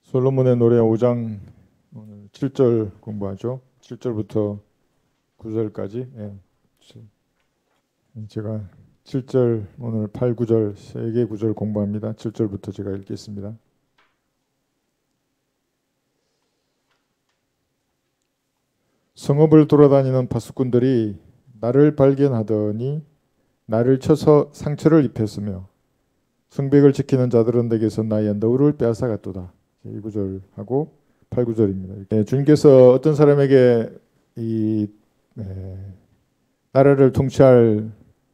솔로몬의 노래 5장 오늘 7절 공부하죠. 7절부터 9절까지. 제가 7절 오늘 8, 9절 세 개 구절 공부합니다. 7절부터 제가 읽겠습니다. 성읍을 돌아다니는 파수꾼들이 나를 발견하더니 나를 쳐서 상처를 입혔으며 성벽을 지키는 자들은 내게서 나의 너울을 빼앗아갔도다. 이 구절하고 8, 9절입니다. 주님께서 어떤 사람에게 이 나라를 통치할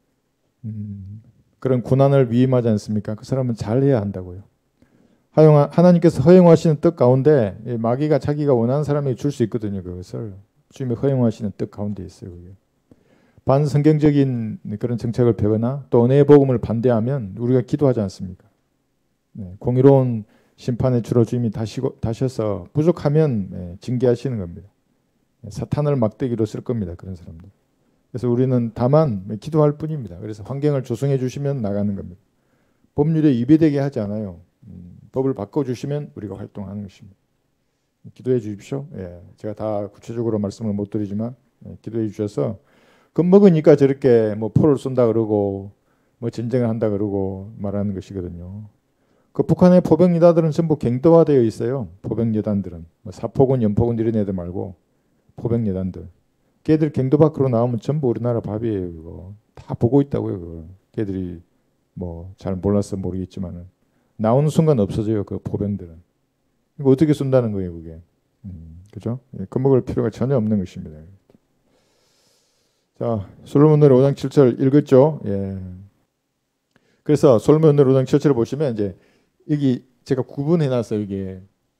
그런 고난을 위임하지 않습니까? 그 사람은 잘해야 한다고요. 하나님께서 허용하시는 뜻 가운데 마귀가 자기가 원하는 사람에게 줄 수 있거든요. 그것을 주님이 허용하시는 뜻 가운데 있어요. 그게. 반성경적인 그런 정책을 펴거나 또 은혜의 복음을 반대하면 우리가 기도하지 않습니까? 공의로운 심판의 주로 주님이 다셔서 부족하면 징계하시는 겁니다. 사탄을 막대기로 쓸 겁니다. 그런 사람들. 그래서 우리는 다만 기도할 뿐입니다. 그래서 환경을 조성해 주시면 나가는 겁니다. 법률에 위배되게 하지 않아요. 법을 바꿔주시면 우리가 활동하는 것입니다. 기도해 주십시오. 제가 다 구체적으로 말씀을 못 드리지만 기도해 주셔서 겁먹으니까 저렇게 뭐 포를 쏜다 그러고 뭐 전쟁을 한다 그러고 말하는 것이거든요. 그 북한의 포병여단들은 전부 갱도화되어 있어요. 포병여단들은 뭐 사포군, 연포군 이런 애들 말고 포병여단들. 걔들 갱도 밖으로 나오면 전부 우리나라 밥이에요. 그거 다 보고 있다고요. 그거. 걔들이 뭐 잘 몰라서 모르겠지만은 나오는 순간 없어져요. 그 포병들은. 이거 어떻게 쏜다는 거예요, 그게? 그죠? 겁먹을 필요가 전혀 없는 것입니다. 자, 솔로몬 노래 5장 7절 읽었죠? 그래서 솔로몬 노래 5장 7절을 보시면 이제 여기 제가 구분해 놨어요. 이게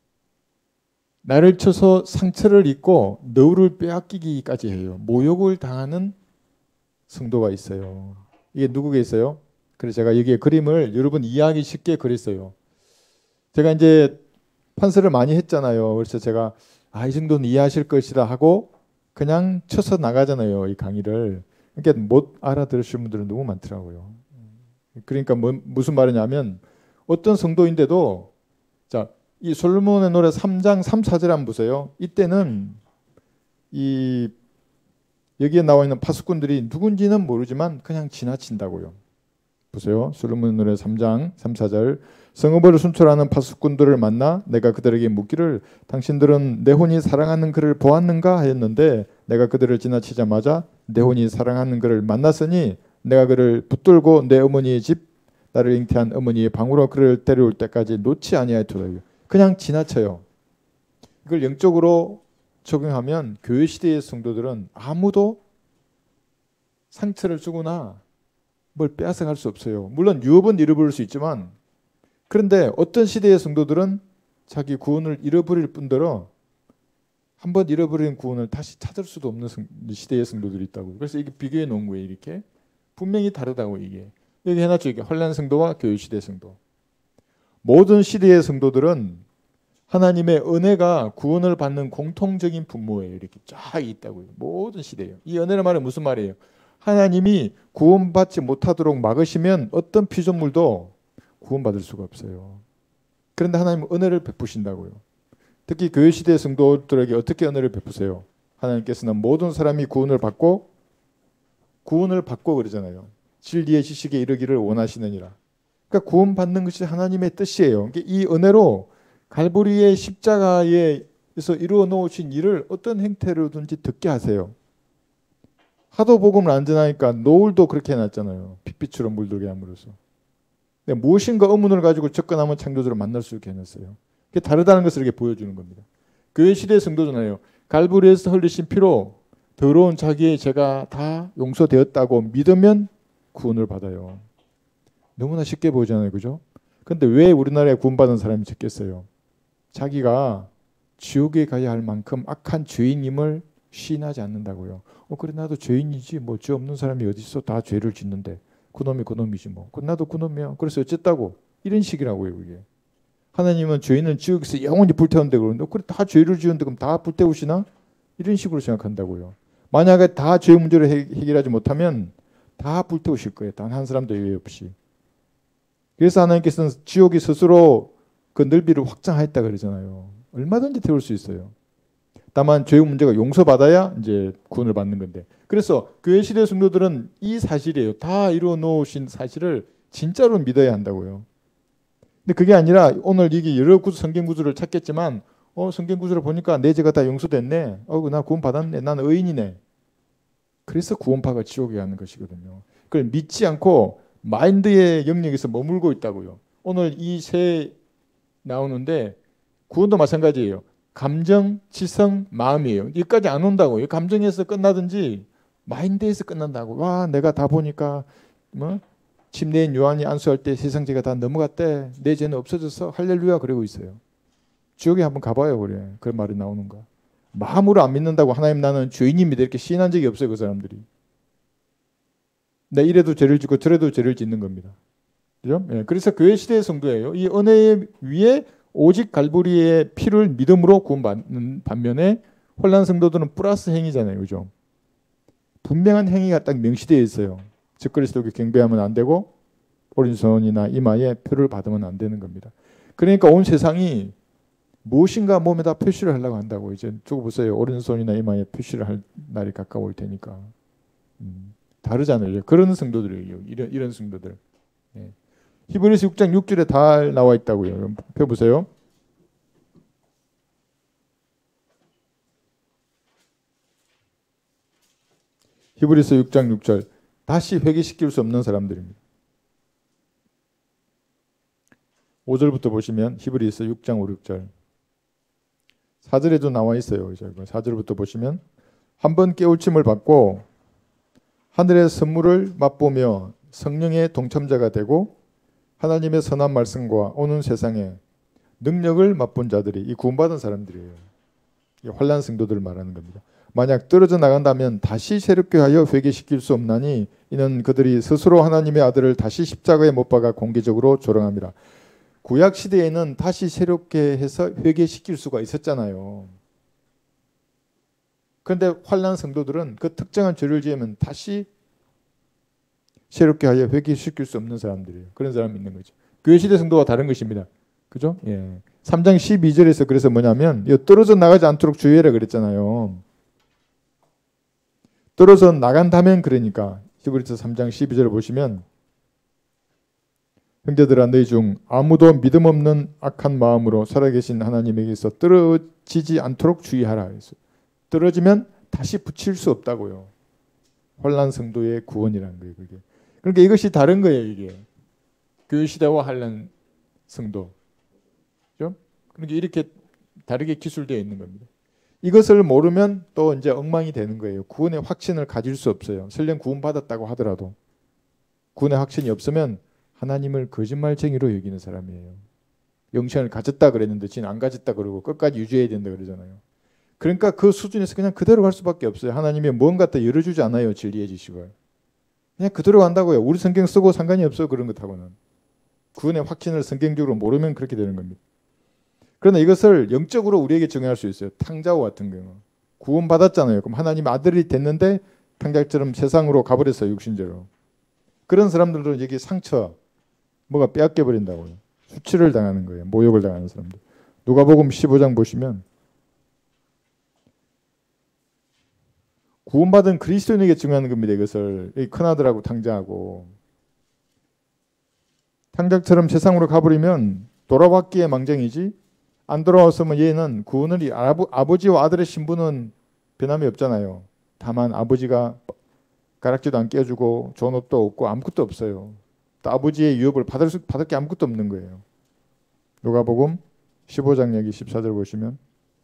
나를 쳐서 상처를 입고 너울을 빼앗기기까지 해요. 모욕을 당하는 성도가 있어요. 이게 누구게 있어요? 그래서 제가 여기에 그림을 여러분 이해하기 쉽게 그렸어요. 제가 이제 판서를 많이 했잖아요. 그래서 제가 이 정도는 이해하실 것이다 하고 그냥 쳐서 나가잖아요. 이 강의를. 그러니까 못 알아들으시는 분들은 너무 많더라고요. 그러니까 무슨 말이냐면 어떤 성도인데도 자, 이 솔로몬의 노래 3장 3, 4절 한번 보세요. 이때는 이 여기에 나와 있는 파수꾼들이 누군지는 모르지만 그냥 지나친다고요. 보세요. 솔로몬의 노래 3장 3, 4절 성읍을 순찰하는 파수꾼들을 만나 내가 그들에게 묻기를 당신들은 내 혼이 사랑하는 그를 보았는가 하였는데 내가 그들을 지나치자마자 내 혼이 사랑하는 그를 만났으니 내가 그를 붙들고 내 어머니의 집 나를 잉태한 어머니의 방으로 그를 데려올 때까지 놓지 아니하였도다. 그냥 지나쳐요. 이걸 영적으로 적용하면 교회 시대의 성도들은 아무도 상처를 주거나 뭘 빼앗아갈 수 없어요. 물론 유업은 잃어버릴 수 있지만 그런데 어떤 시대의 성도들은 자기 구원을 잃어버릴 뿐더러 한번 잃어버린 구원을 다시 찾을 수도 없는 시대의 성도들이 있다고. 그래서 이게 비교해 놓은 거예요. 이렇게 분명히 다르다고. 이게 여기 해놨죠. 이게 혼란 성도와 교회 시대 성도. 모든 시대의 성도들은 하나님의 은혜가 구원을 받는 공통적인 분모예요. 이렇게 쫙 있다고요. 모든 시대예요. 이 은혜는 말은 무슨 말이에요? 하나님이 구원받지 못하도록 막으시면 어떤 피조물도 구원받을 수가 없어요. 그런데 하나님은 은혜를 베푸신다고요. 특히 교회 시대 성도들에게 어떻게 은혜를 베푸세요? 하나님께서는 모든 사람이 구원을 받고 그러잖아요. 진리의 지식에 이르기를 원하시느니라. 그러니까 구원받는 것이 하나님의 뜻이에요. 이 은혜로 갈보리의 십자가에서 이루어 놓으신 일을 어떤 행태로든지 듣게 하세요. 하도 복음을 안 전하니까 노을도 그렇게 해놨잖아요. 핏빛으로 물들게 함으로써. 무엇인가 의문을 가지고 접근하면 창조주를 만날 수 있게 해놨어요. 그게 다르다는 것을 이렇게 보여주는 겁니다. 교회 시대의 성도잖아요. 갈보리에서 흘리신 피로 더러운 자기의 죄가 다 용서되었다고 믿으면 구원을 받아요. 너무나 쉽게 보이잖아요. 그죠? 그런데 왜 우리나라에 구원받은 사람이 적겠어요? 자기가 지옥에 가야 할 만큼 악한 죄인임을 시인하지 않는다고요. 그래 나도 죄인이지 뭐 죄 없는 사람이 어디 있어. 다 죄를 짓는데 그놈이 그놈이지 뭐. 나도 그놈이야. 그래서 어쨌다고. 이런 식이라고요. 이게. 하나님은 죄인은 지옥에서 영원히 불태운데 그러는데 그래 다 죄를 지었는데 그럼 다 불태우시나? 이런 식으로 생각한다고요. 만약에 다 죄 문제를 해결하지 못하면 다 불태우실 거예요. 단 한 사람도 예외 없이. 그래서 하나님께서는 지옥이 스스로 그 넓이를 확장하였다 그러잖아요. 얼마든지 태울 수 있어요. 다만 죄의 문제가 용서받아야 이제 구원을 받는 건데. 그래서 교회 시대 성도들은 이 사실이에요. 다 이루어 놓으신 사실을 진짜로 믿어야 한다고요. 근데 그게 아니라 오늘 이게 여러 성경 구절을 찾겠지만 성경 구절을 보니까 내 죄가 다 용서됐네. 나 구원 받았네. 나는 의인이네. 그래서 구원파가 지옥에 가는 것이거든요. 그걸 믿지 않고 마인드의 영역에서 머물고 있다고요. 오늘 이 세 나오는데 구원도 마찬가지예요. 감정, 지성, 마음이에요. 여기까지 안 온다고요. 감정에서 끝나든지 마인드에서 끝난다고. 와, 내가 다 보니까 침례인 요한이 안수할 때 세상 죄가 다 넘어갔대. 내 죄는 없어졌어. 할렐루야 그러고 있어요. 지옥에 한번 가봐요. 그래. 그런 말이 나오는가. 마음으로 안 믿는다고 하나님 나는 죄인입니다. 이렇게 시인한 적이 없어요. 그 사람들이. 내 이래도 죄를 짓고 저래도 죄를 짓는 겁니다. 그죠? 예, 그래서 교회 시대의 성도예요. 이 은혜 위에 오직 갈보리의 피를 믿음으로 구원받는 반면에 혼란 성도들은 플러스 행위잖아요. 그죠? 분명한 행위가 딱 명시되어 있어요. 즉 그리스도께 경배하면 안 되고 오른손이나 이마에 표를 받으면 안 되는 겁니다. 그러니까 온 세상이 무엇인가 몸에다 표시를 하려고 한다고. 이제 두고 보세요. 오른손이나 이마에 표시를 할 날이 가까울 테니까. 다르잖아요. 그런 성도들이에요. 이런 성도들. 예. 히브리서 6장 6절에 다 나와 있다고요. 펴보세요. 히브리서 6장 6절. 다시 회개시킬 수 없는 사람들입니다. 5절부터 보시면 히브리서 6장 5, 6절. 4절에도 나와 있어요. 4절부터 보시면 한번 깨우침을 받고 하늘의 선물을 맛보며 성령의 동참자가 되고 하나님의 선한 말씀과 오는 세상에 능력을 맛본 자들이 이 구원받은 사람들이에요. 이 환난 성도들을 말하는 겁니다. 만약 떨어져 나간다면 다시 새롭게 하여 회개시킬 수 없나니 이는 그들이 스스로 하나님의 아들을 다시 십자가에 못 박아 공개적으로 조롱합니다. 구약 시대에는 다시 새롭게 해서 회개시킬 수가 있었잖아요. 그런데 환난 성도들은 그 특정한 죄를 지으면 다시 새롭게 하여 회개시킬 수 없는 사람들이에요. 그런 사람이 있는 거죠. 교회 시대 성도와 다른 것입니다. 그죠? 예. 3장 12절에서 그래서 뭐냐면 떨어져 나가지 않도록 주의해라 그랬잖아요. 떨어져 나간다면 그러니까 히브리서 3장 12절을 보시면 형제들아 너희 중 아무도 믿음 없는 악한 마음으로 살아계신 하나님에게서 떨어지지 않도록 주의하라. 떨어지면 다시 붙일 수 없다고요. 환난 성도의 구원이라는 거예요. 그게. 그러니까 이것이 다른 거예요. 이게 교회 시대와 환난 성도. 그렇죠? 그러니까 이렇게 다르게 기술되어 있는 겁니다. 이것을 모르면 또 이제 엉망이 되는 거예요. 구원의 확신을 가질 수 없어요. 설령 구원받았다고 하더라도 구원의 확신이 없으면 하나님을 거짓말쟁이로 여기는 사람이에요. 영생을 가졌다 그랬는데 지는 안 가졌다 그러고 끝까지 유지해야 된다 그러잖아요. 그러니까 그 수준에서 그냥 그대로 갈 수밖에 없어요. 하나님이 뭔가 더 열어주지 않아요. 진리의 지식을. 그냥 그대로 간다고요. 우리 성경 쓰고 상관이 없어 그런 것하고는. 구원의 확신을 성경적으로 모르면 그렇게 되는 겁니다. 그러나 이것을 영적으로 우리에게 적용할 수 있어요. 탕자와 같은 경우. 구원받았잖아요. 그럼 하나님 아들이 됐는데 탕자처럼 세상으로 가버렸어요. 육신적으로. 그런 사람들도 여기 상처, 뭐가 빼앗겨 버린다고요. 수치를 당하는 거예요. 모욕을 당하는 사람들. 누가복음 15장 보시면 구원받은 그리스도인에게 증언하는 겁니다. 이것을 큰아들하고 탕자하고 탕자처럼 세상으로 가버리면 돌아왔기에 망정이지 안 돌아왔으면 얘는 구원을 아버지와 아들의 신분은 변함이 없잖아요. 다만 아버지가 가락지도 안 껴주고 좋은 옷도 없고 아무것도 없어요. 또 아버지의 유업을 받을 게 아무것도 없는 거예요. 누가복음 15장 여기 14절 보시면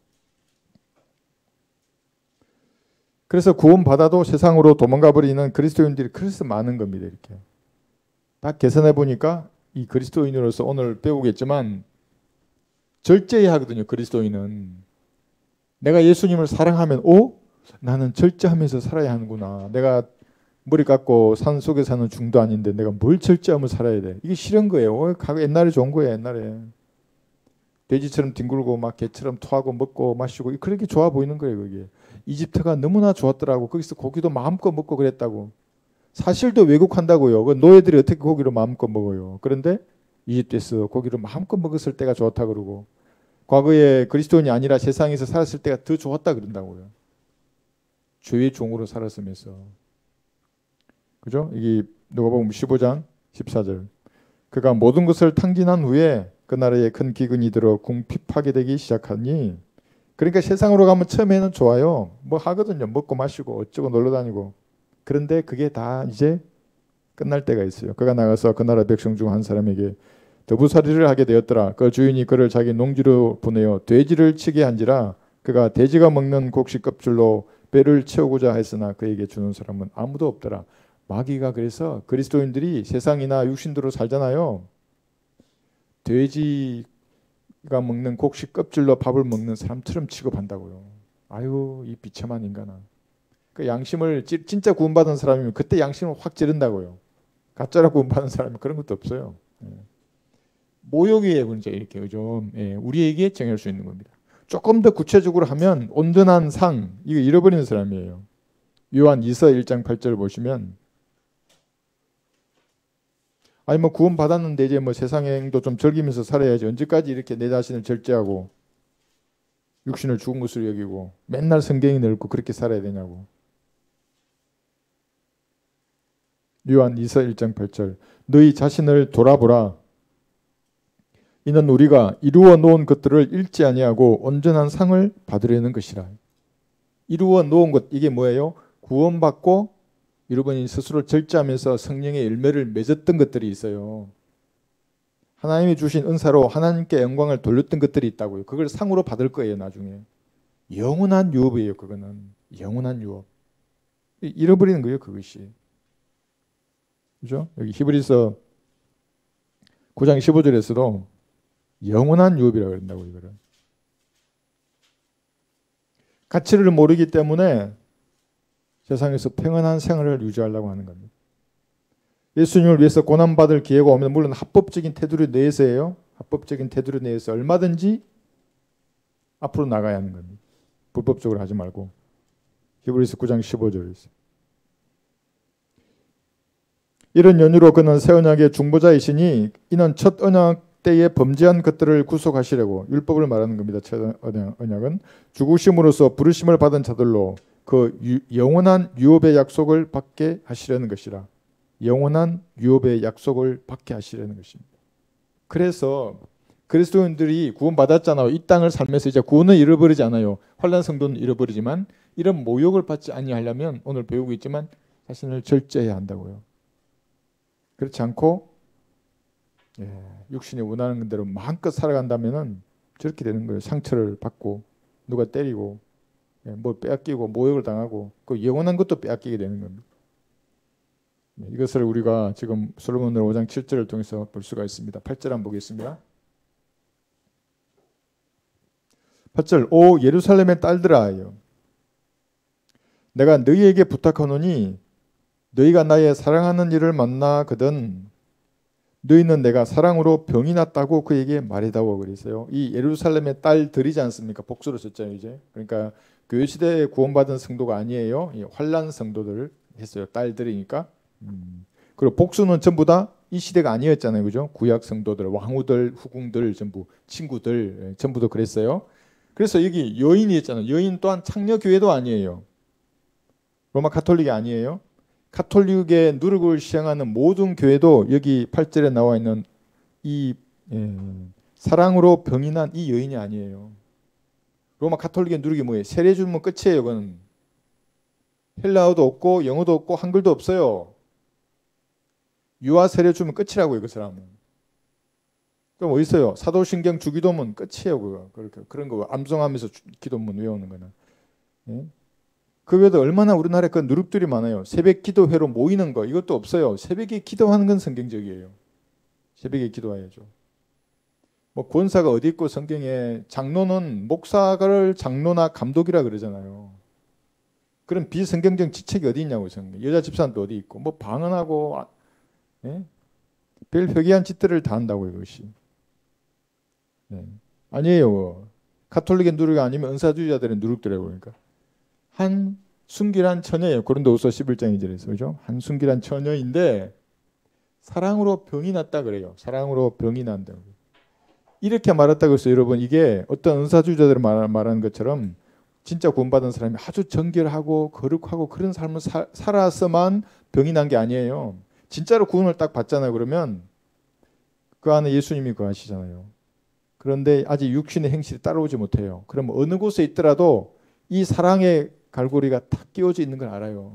그래서 구원받아도 세상으로 도망가 버리는 그리스도인들이 그래서 많은 겁니다. 이렇게 딱 계산해 보니까 이 그리스도인으로서 오늘 배우겠지만 절제해야 하거든요. 그리스도인은 내가 예수님을 사랑하면 나는 절제하면서 살아야 하는구나. 내가 머리 깎고 산 속에 사는 중도 아닌데 내가 뭘 절제하면서 살아야 돼. 이게 싫은 거예요. 옛날에 좋은 거예요. 옛날에 돼지처럼 뒹굴고 막 개처럼 토하고 먹고 마시고 그렇게 좋아 보이는 거예요. 그게 이집트가 너무나 좋았더라고. 거기서 고기도 마음껏 먹고 그랬다고. 사실도 왜곡한다고요. 그 노예들이 어떻게 고기를 마음껏 먹어요. 그런데 이집트에서 고기를 마음껏 먹었을 때가 좋았다 그러고, 과거에 그리스도인이 아니라 세상에서 살았을 때가 더 좋았다 그런다고요. 죄의 종으로 살았으면서. 그죠? 이게 누가복음 15장 14절. 그가 모든 것을 탕진한 후에 그 나라에 큰 기근이 들어 궁핍하게 되기 시작하니, 그러니까 세상으로 가면 처음에는 좋아요. 뭐 하거든요. 먹고 마시고 어쩌고 놀러 다니고. 그런데 그게 다 이제 끝날 때가 있어요. 그가 나가서 그 나라 백성 중 한 사람에게 더부살이를 하게 되었더라. 그 주인이 그를 자기 농지로 보내어 돼지를 치게 한지라. 그가 돼지가 먹는 곡식 껍질로 배를 채우고자 했으나 그에게 주는 사람은 아무도 없더라. 마귀가 그래서 그리스도인들이 세상이나 육신대로 살잖아요. 돼지가 먹는 곡식 껍질로 밥을 먹는 사람처럼 취급한다고요. 아유, 이 비참한 인간아. 그 양심을 진짜 구원받은 사람이면 그때 양심을 확 찌른다고요. 가짜로 구원받은 사람은 그런 것도 없어요. 모욕이에요, 문제 이렇게 좀 우리에게 정할 수 있는 겁니다. 조금 더 구체적으로 하면 온전한 상, 이거 잃어버리는 사람이에요. 요한 2서 1장 8절 보시면, 아니 뭐 구원 받았는데 이제 뭐 세상행도 좀 즐기면서 살아야지, 언제까지 이렇게 내 자신을 절제하고 육신을 죽은 것으로 여기고 맨날 성경이 넓고 그렇게 살아야 되냐고. 요한 2서 1장 8절. 너희 자신을 돌아보라. 이는 우리가 이루어 놓은 것들을 잃지 아니하고 온전한 상을 받으려는 것이라. 이루어 놓은 것, 이게 뭐예요? 구원받고 여러분이 스스로 절제하면서 성령의 열매를 맺었던 것들이 있어요. 하나님이 주신 은사로 하나님께 영광을 돌렸던 것들이 있다고요. 그걸 상으로 받을 거예요, 나중에. 영원한 유업이에요, 그거는. 영원한 유업. 잃어버리는 거예요, 그것이. 그죠? 여기 히브리서 9장 15절에서도 영원한 유업이라고 그런다고, 이거를. 가치를 모르기 때문에 세상에서 평안한 생활을 유지하려고 하는 겁니다. 예수님을 위해서 고난받을 기회가 오면 물론 합법적인 테두리 내에서예요. 합법적인 테두리 내에서 얼마든지 앞으로 나가야 하는 겁니다. 불법적으로 하지 말고. 히브리서 9장 15절에 있어요. 이런 연유로 그는 새 언약의 중보자이시니 이는 첫 언약 때에 범죄한 것들을 구속하시려고, 율법을 말하는 겁니다. 첫 언약은 죽으심으로써 부르심을 받은 자들로 그 영원한 유업의 약속을 받게 하시려는 것이라. 영원한 유업의 약속을 받게 하시려는 것입니다. 그래서 그리스도인들이 구원받았잖아요. 이 땅을 살면서 이제 구원을 잃어버리지 않아요. 환난 성도는 잃어버리지만 이런 모욕을 받지 아니하려면 오늘 배우고 있지만 자신을 절제해야 한다고요. 그렇지 않고 육신이 원하는 대로 마음껏 살아간다면은 저렇게 되는 거예요. 상처를 받고 누가 때리고 뭐 빼앗기고 모욕을 당하고 그 영원한 것도 빼앗기게 되는 겁니다. 이것을 우리가 지금 솔로몬서 5장 7절을 통해서 볼 수가 있습니다. 8절 한번 보겠습니다. 8절. 오 예루살렘의 딸들아, 내가 너희에게 부탁하노니 너희가 나의 사랑하는 이를 만나거든 너희는 내가 사랑으로 병이 났다고 그에게 말해다오 그랬어요. 이 예루살렘의 딸들이지 않습니까? 복수로 썼잖아요, 이제. 그러니까 교회 시대에 구원받은 성도가 아니에요. 환난 성도들 했어요. 딸들이니까. 그리고 복수는 전부 다 이 시대가 아니었잖아요, 그죠? 구약 성도들, 왕후들, 후궁들, 전부 친구들, 전부 다 그랬어요. 그래서 여기 여인이 있잖아요. 여인 또한 창녀 교회도 아니에요. 로마 가톨릭이 아니에요. 가톨릭의 누룩을 시행하는 모든 교회도 여기 8절에 나와 있는 이 사랑으로 병이 난 이 여인이 아니에요. 로마 가톨릭의 누룩이 뭐예요? 세례 주면 끝이에요. 그건 헬라어도 없고 영어도 없고 한글도 없어요. 유아 세례 주면 끝이라고요, 그 사람은. 그럼 어디 있어요? 사도신경 주기도문 끝이에요, 그거. 그렇게 그런 거 암송하면서 기도문 외우는 거는. 그 외에도 얼마나 우리나라에 그 누룩들이 많아요. 새벽 기도회로 모이는 거 이것도 없어요. 새벽에 기도하는 건 성경적이에요. 새벽에 기도해야죠. 뭐 권사가 어디 있고 성경에 장로는 목사를 장로나 감독이라 그러잖아요. 그런 비성경적 지책이 어디 있냐고 성경. 여자 집사도 어디 있고 뭐 방언하고 별 회개한 짓들을 다 한다고 이것이. 아니에요. 가톨릭의 누룩이 아니면 은사주의자들의 누룩들이라고 그러니까. 한 순결한 처녀예요. 고린도후서 11장 2절에서 그죠? 한 순결한 처녀인데 사랑으로 병이 났다 그래요. 사랑으로 병이 난다. 이렇게 말했다고 해서 여러분 이게 어떤 은사주의자들이 말하는 것처럼 진짜 구원받은 사람이 아주 정결하고 거룩하고 그런 삶을 살아서만 병이 난 게 아니에요. 진짜로 구원을 딱 받잖아요. 그러면 그 안에 예수님이 거하시잖아요. 그런데 아직 육신의 행실이 따라오지 못해요. 그럼 어느 곳에 있더라도 이 사랑의 갈고리가 탁 끼워져 있는 걸 알아요.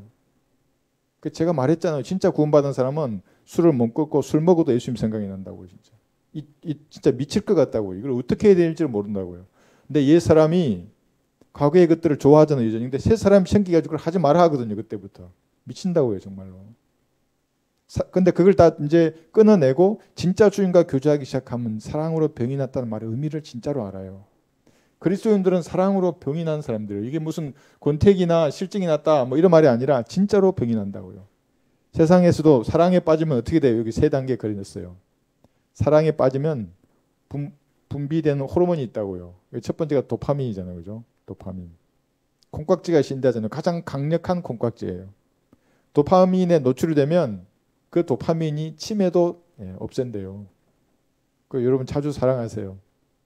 제가 말했잖아요. 진짜 구원받은 사람은 술을 못 끊고 술 먹어도 예수님 생각이 난다고요. 진짜. 진짜 미칠 것 같다고. 이걸 어떻게 해야 될지 모른다고요. 근데 옛 사람이 과거의 것들을 좋아하잖아요. 여전히. 근데 새 사람이 생기가지고 그걸 하지 말아 하거든요. 그때부터. 미친다고요. 정말로. 근데 그걸 다 이제 끊어내고 진짜 주인과 교제하기 시작하면 사랑으로 병이 났다는 말의 의미를 진짜로 알아요. 그리스도인들은 사랑으로 병이 난 사람들이에요. 이게 무슨 권태기나 실증이 났다 뭐 이런 말이 아니라 진짜로 병이 난다고요. 세상에서도 사랑에 빠지면 어떻게 돼요? 여기 세 단계 그려놨어요. 사랑에 빠지면 분비되는 호르몬이 있다고요. 첫 번째가 도파민이잖아요. 그죠? 도파민. 콩깍지가 신다잖아요. 가장 강력한 콩깍지예요. 도파민에 노출이 되면 그 도파민이 치매도 없앤대요. 여러분 자주 사랑하세요.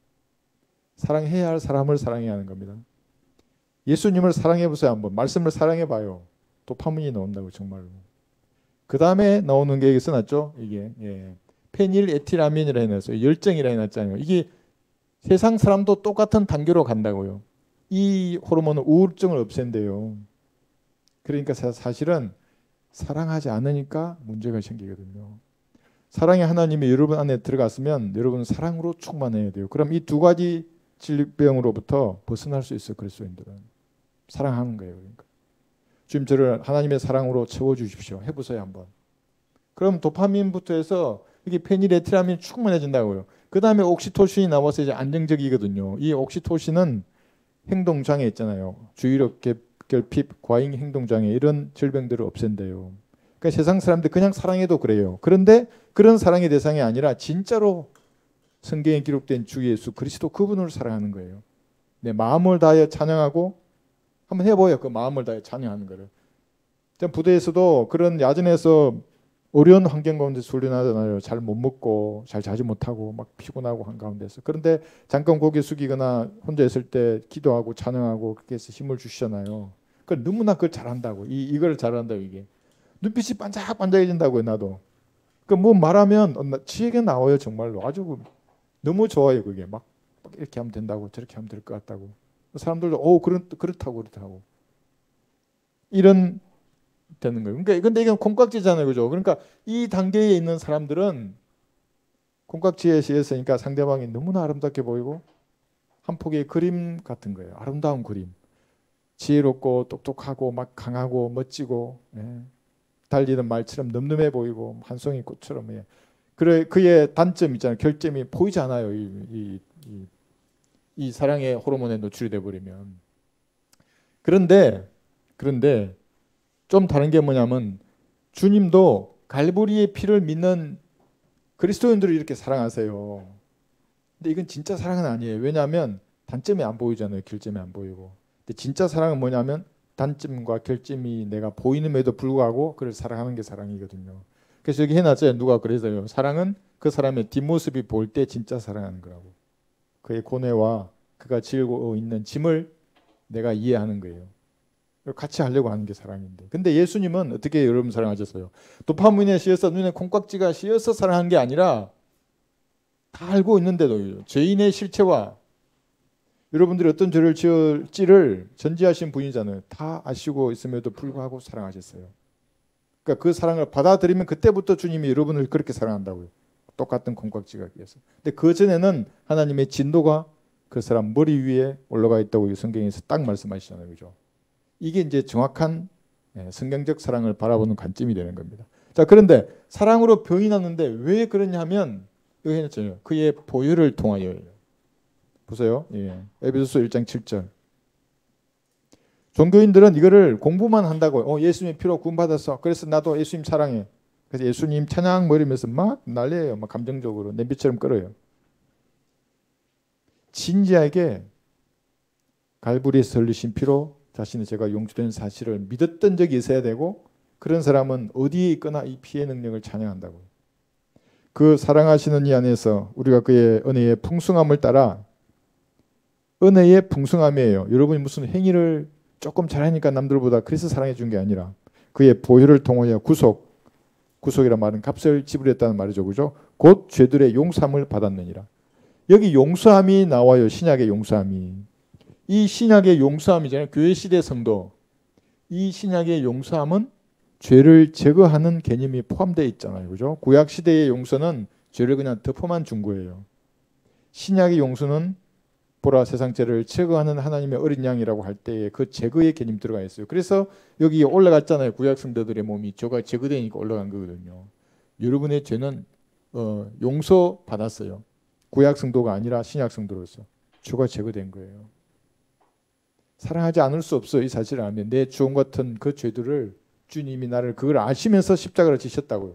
사랑해야 할 사람을 사랑해야 하는 겁니다. 예수님을 사랑해 보세요. 한번 말씀을 사랑해 봐요. 도파민이 나온다고 정말로. 그 다음에 나오는 게 여기 써놨죠. 이게 페닐에틸아민이라 해놨어요. 열정이라 해놨잖아요. 이게 세상 사람도 똑같은 단계로 간다고요. 이 호르몬은 우울증을 없앤대요. 그러니까 사실은 사랑하지 않으니까 문제가 생기거든요. 사랑의 하나님이 여러분 안에 들어갔으면 여러분은 사랑으로 충만해야 돼요. 그럼 이 두 가지 질병으로부터 벗어날 수 있어요. 그리스도인들은. 사랑하는 거예요. 그러니까. 주님 저를 하나님의 사랑으로 채워주십시오. 해보세요 한번. 그럼 도파민부터 해서 이게 페닐에틸아민이 충만해진다고요. 그 다음에 옥시토신이 나와서 이제 안정적이거든요. 이 옥시토신은 행동장애 있잖아요. 주의력 결핍, 과잉 행동장애 이런 질병들을 없앤대요. 그러니까 세상 사람들 그냥 사랑해도 그래요. 그런데 그런 사랑의 대상이 아니라 진짜로 성경에 기록된 주 예수 그리스도 그분을 사랑하는 거예요. 내 마음을 다하여 찬양하고 한번 해봐요. 그 마음을 다하여 찬양하는 거를. 부대에서도 그런 야전에서 어려운 환경 가운데 훈련하잖아요. 잘 못 먹고 잘 자지 못하고 막 피곤하고 한 가운데서. 그런데 잠깐 고개 숙이거나 혼자 있을 때 기도하고 찬양하고 그렇게 해서 힘을 주시잖아요. 너무나 그걸 잘한다고. 이걸 잘한다고 이게. 눈빛이 반짝반짝해진다고요. 나도. 뭐 말하면 지혜가 나와요. 정말로. 아주 너무 좋아요. 그게 막 이렇게 하면 된다고 저렇게 하면 될 것 같다고. 사람들도 그렇다고 이런 되는 거예요. 그러니까 근데 이건 콩깍지잖아요. 그죠? 그러니까 이 단계에 있는 사람들은 콩깍지에 씌었으니까 상대방이 너무나 아름답게 보이고 한 폭의 그림 같은 거예요. 아름다운 그림. 지혜롭고 똑똑하고 막 강하고 멋지고 달리는 말처럼 늠름해 보이고 한 송이 꽃처럼 그의 단점 있잖아요. 결점이 보이지 않아요. 이 사랑의 호르몬에 노출이 돼 버리면. 그런데 좀 다른 게 뭐냐면 주님도 갈보리의 피를 믿는 그리스도인들을 이렇게 사랑하세요. 근데 이건 진짜 사랑은 아니에요. 왜냐하면 단점이 안 보이잖아요. 결점이 안 보이고. 근데 진짜 사랑은 뭐냐면 단점과 결점이 내가 보이는에도 불구하고 그를 사랑하는 게 사랑이거든요. 그래서 여기 해놨어요. 누가 그래서요. 사랑은 그 사람의 뒷모습이 보일 때 진짜 사랑하는 거라고. 그의 고뇌와 그가 지고 있는 짐을 내가 이해하는 거예요. 같이 하려고 하는 게 사랑인데. 근데 예수님은 어떻게 여러분 사랑하셨어요? 도파민에 씌어서 눈에 콩깍지가 씌어서 사랑한 게 아니라 다 알고 있는데도 죄인의 실체와 여러분들이 어떤 죄를 지을지를 전지하신 분이잖아요. 다 아시고 있음에도 불구하고 사랑하셨어요. 그러니까 그 사랑을 받아들이면 그때부터 주님이 여러분을 그렇게 사랑한다고요. 똑같은 콩깍지가 위해서. 근데 그 전에는 하나님의 진노가 그 사람 머리 위에 올라가 있다고 성경에서 딱 말씀하시잖아요. 그죠? 이게 이제 정확한 성경적 사랑을 바라보는 관점이 되는 겁니다. 자, 그런데 사랑으로 병이 났는데 왜 그러냐면 여기 했잖아요. 그의 보혈을 통하여예요. 보세요. 에베소서 1장 7절. 종교인들은 이거를 공부만 한다고. 예수님 피로 구원받았어. 그래서 나도 예수님 사랑해. 그래서 예수님 찬양 버리면서 막 난리예요. 막 감정적으로 냄비처럼 끓어요. 진지하게 갈보리에서 흘리신 피로 자신의 죄가 용서된 사실을 믿었던 적이 있어야 되고 그런 사람은 어디에 있거나 이 피의 능력을 찬양한다고요. 그 사랑하시는 이 안에서 우리가 그의 은혜의 풍성함을 따라, 은혜의 풍성함이에요. 여러분이 무슨 행위를 조금 잘하니까 남들보다 그래서 사랑해 준 게 아니라 그의 보혈을 통하여 구속이란 말은 값을 지불했다는 말이죠. 그죠? 곧 죄들의 용서함을 받았느니라. 여기 용서함이 나와요. 신약의 용서함이. 이 신약의 용서함이잖아요. 교회 시대 성도. 이 신약의 용서함은 죄를 제거하는 개념이 포함되어 있잖아요. 그죠? 구약 시대의 용서는 죄를 그냥 덮어만 준 거예요. 신약의 용서는 보라 세상 죄를 제거하는 하나님의 어린 양이라고 할 때에 그 제거의 개념이 들어가 있어요. 그래서 여기 올라갔잖아요. 구약 성도들의 몸이 죄가 제거되니까 올라간 거거든요. 여러분의 죄는 용서 받았어요. 구약 성도가 아니라 신약 성도로서 죄가 제거된 거예요. 사랑하지 않을 수 없어요. 이 사실을 알면 내 주홍 같은 그 죄들을 주님이 나를 그걸 아시면서 십자가를 지셨다고요.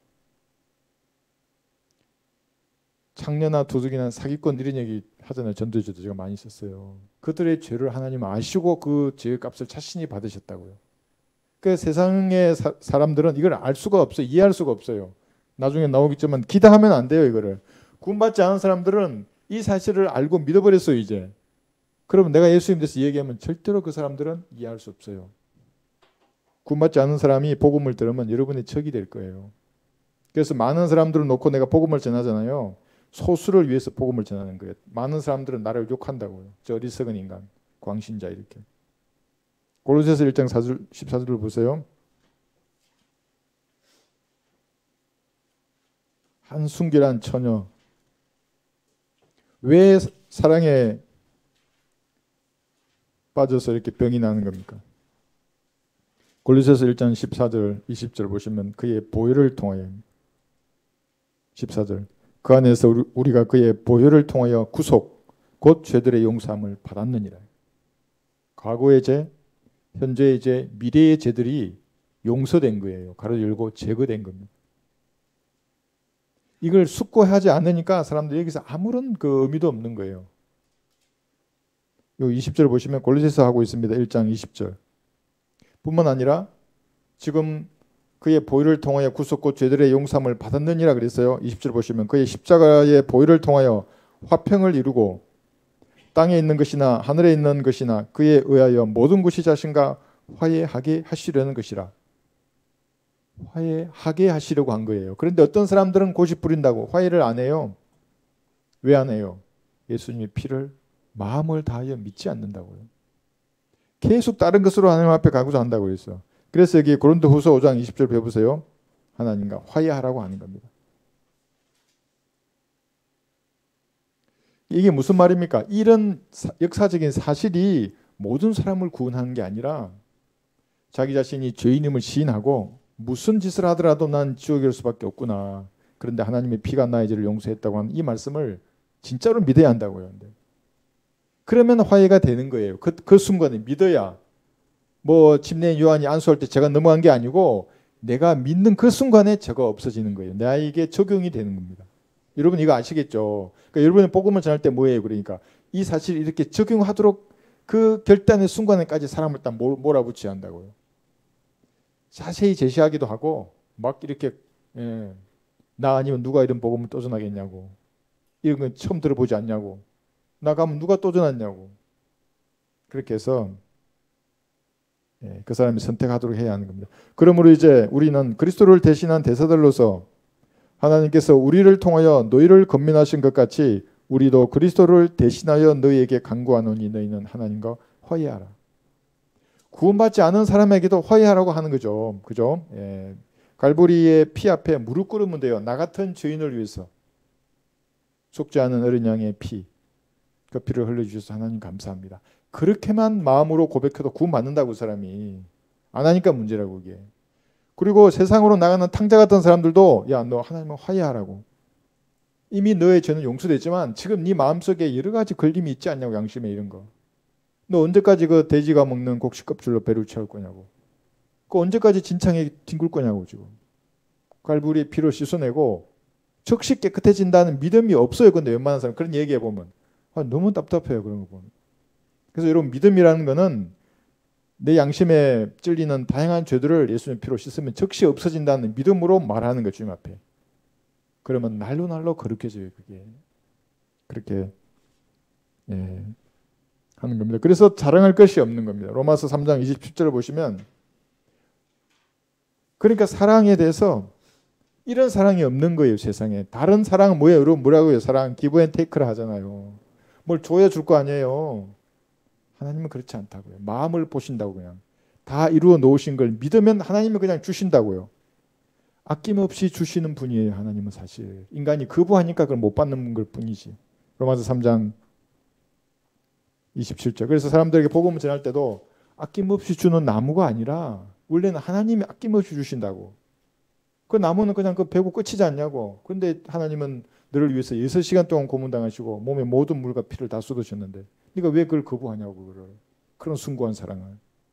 창녀나 도둑이나 사기꾼 이런 얘기 하잖아요. 전도제도 제가 많이 썼어요. 그들의 죄를 하나님 아시고 그 죄의 값을 자신이 받으셨다고요. 그 세상의 사람들은 이걸 알 수가 없어요. 이해할 수가 없어요. 나중에 나오겠지만 기대하면 안 돼요. 이거를. 구원받지 않은 사람들은 이 사실을 알고 믿어버렸어요. 이제. 그러면 내가 예수님 대해서 얘기하면 절대로 그 사람들은 이해할 수 없어요. 구원받지 않은 사람이 복음을 들으면 여러분의 적이 될 거예요. 그래서 많은 사람들을 놓고 내가 복음을 전하잖아요. 소수를 위해서 복음을 전하는 거예요. 많은 사람들은 나를 욕한다고요. 저 어리석은 인간, 광신자 이렇게. 고로새서 1장 14절을 보세요. 한 순결한 처녀. 왜 사랑에 빠져서 이렇게 병이 나는 겁니까? 고로새서 1장 14절, 20절 보시면 그의 보혈을 통하여 14절 그 안에서 우리가 그의 보혈을 통하여 구속 곧 죄들의 용서함을 받았느니라. 과거의 죄, 현재의 죄, 미래의 죄들이 용서된 거예요. 가로 열고 제거된 겁니다. 이걸 숙고하지 않으니까 사람들이 여기서 아무런 그 의미도 없는 거예요. 요 20절 보시면 골로새서 하고 있습니다. 1장 20절. 뿐만 아니라 지금 그의 보혈을 통하여 구속 곧 죄들의 용서함을 받았느니라 그랬어요. 20절 보시면 그의 십자가의 보혈을 통하여 화평을 이루고 땅에 있는 것이나 하늘에 있는 것이나 그에 의하여 모든 것이 자신과 화해하게 하시려는 것이라. 화해하게 하시려고 한 거예요. 그런데 어떤 사람들은 고집 부린다고 화해를 안 해요. 왜 안 해요? 예수님의 피를 마음을 다하여 믿지 않는다고요. 계속 다른 것으로 하나님 앞에 가고자 한다고 그랬어. 그래서 여기 고린도후서 5장 20절 배워보세요. 하나님과 화해하라고 하는 겁니다. 이게 무슨 말입니까? 이런 역사적인 사실이 모든 사람을 구원하는 게 아니라 자기 자신이 죄인임을 시인하고 무슨 짓을 하더라도 난 지옥에 갈 수밖에 없구나. 그런데 하나님의 피가 나의 죄를 용서했다고 하는 이 말씀을 진짜로 믿어야 한다고요. 그러면 화해가 되는 거예요. 그 순간에 믿어야. 뭐 집내 요한이 안수할 때 제가 넘어간 게 아니고 내가 믿는 그 순간에 죄가 없어지는 거예요. 나에게 적용이 되는 겁니다. 여러분 이거 아시겠죠? 그러니까 여러분이 복음을 전할 때 뭐예요? 그러니까 이 사실을 이렇게 적용하도록 그 결단의 순간에까지 사람을 딱 몰아붙여야 한다고요. 자세히 제시하기도 하고 막 이렇게 나 아니면 누가 이런 복음을 또 전하겠냐고. 이런 건 처음 들어보지 않냐고. 나 가면 누가 또 전하냐고. 그렇게 해서 그 사람이 선택하도록 해야 하는 겁니다. 그러므로 이제 우리는 그리스도를 대신한 대사들로서 하나님께서 우리를 통하여 너희를 권면하신 것 같이 우리도 그리스도를 대신하여 너희에게 간구하노니 너희는 하나님과 화해하라. 구원받지 않은 사람에게도 화해하라고 하는 거죠. 그죠? 갈보리의 피 앞에 무릎 꿇으면 돼요. 나 같은 죄인을 위해서. 속지 않은 어린 양의 피. 그 피를 흘려주셔서 하나님 감사합니다. 그렇게만 마음으로 고백해도 구원받는다고 사람이. 안 하니까 문제라고 그게. 그리고 세상으로 나가는 탕자 같은 사람들도 야 너 하나님과 화해하라고. 이미 너의 죄는 용서됐지만 지금 네 마음속에 여러 가지 걸림이 있지 않냐고. 양심에 이런 거. 너 언제까지 그 돼지가 먹는 곡식 껍질로 배를 채울 거냐고. 그 언제까지 진창에 뒹굴 거냐고 지금. 갈보리의 피로 씻어내고 즉시 깨끗해진다는 믿음이 없어요. 근데 웬만한 사람 그런 얘기해 보면 너무 답답해요. 그런 거 보면. 그래서 여러분 믿음이라는 거는 내 양심에 찔리는 다양한 죄들을 예수님의 피로 씻으면 즉시 없어진다는 믿음으로 말하는 거예요. 주님 앞에. 그러면 날로 거룩해져요. 그게 그렇게 하는 겁니다. 그래서 자랑할 것이 없는 겁니다. 로마서 3장 27절을 보시면 그러니까 사랑에 대해서 이런 사랑이 없는 거예요. 세상에. 다른 사랑은 뭐예요? 여러분 뭐라고요? 사랑 기브 앤 테이크를 하잖아요. 뭘 줘야 줄 거 아니에요. 하나님은 그렇지 않다고요. 마음을 보신다고 그냥. 다 이루어 놓으신 걸 믿으면 하나님은 그냥 주신다고요. 아낌없이 주시는 분이에요. 하나님은 사실. 인간이 거부하니까 그걸 못 받는 걸 뿐이지. 로마서 3장 27절. 그래서 사람들에게 복음을 전할 때도 아낌없이 주는 나무가 아니라 원래는 하나님이 아낌없이 주신다고. 그 나무는 그냥 그 베고 끝이지 않냐고. 근데 하나님은 너를 위해서 6시간 동안 고문당하시고 몸에 모든 물과 피를 다 쏟으셨는데 네가 왜 그걸 거부하냐고. 그걸. 그런 숭고한 사랑을.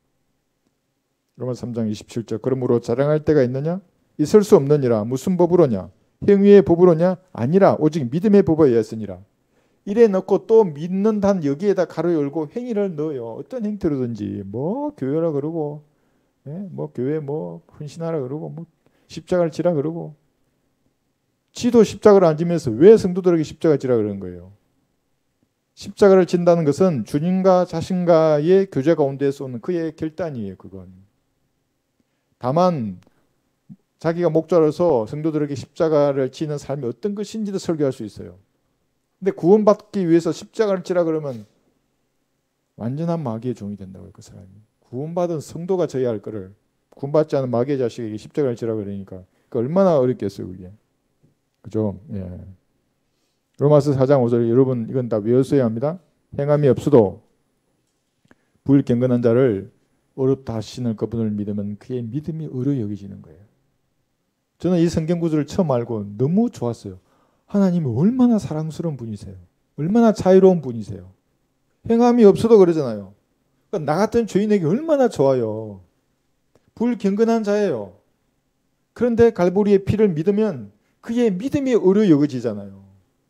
로마서 3장 27절. 그러므로 자랑할 때가 있느냐? 있을 수 없느니라. 무슨 법으로냐? 행위의 법으로냐? 아니라 오직 믿음의 법에 의하였으니라. 이래 넣고 또 믿는 단 여기에다 가로 열고 행위를 넣어요. 어떤 행태로든지 뭐 교회라 그러고 뭐 교회 뭐 헌신하라 그러고 뭐 십자가를 지라 그러고 지도 십자가를 안 지면서 왜 성도들에게 십자가를 지라 그러는 거예요. 십자가를 진다는 것은 주님과 자신과의 교제 가운데서 오는 그의 결단이에요. 그건. 다만 자기가 목자로서 성도들에게 십자가를 지는 삶이 어떤 것인지도 설교할 수 있어요. 근데 구원받기 위해서 십자가를 지라 그러면 완전한 마귀의 종이 된다고요. 그 사람이. 구원받은 성도가 져야 할 거를 구원받지 않은 마귀의 자식에게 십자가를 지라 그러니까 얼마나 어렵겠어요. 그게. 그죠? 예. 로마서 4장 5절 여러분 이건 다 외웠어야 합니다. 행함이 없어도 불경건한 자를 어렵다 하시는 그분을 믿으면 그의 믿음이 의로 여기지는 거예요. 저는 이 성경 구절을 처음 알고 너무 좋았어요. 하나님이 얼마나 사랑스러운 분이세요. 얼마나 자유로운 분이세요. 행함이 없어도 그러잖아요. 그러니까 나 같은 죄인에게 얼마나 좋아요. 불경건한 자예요. 그런데 갈보리의 피를 믿으면 그의 믿음이 의로 여겨지잖아요.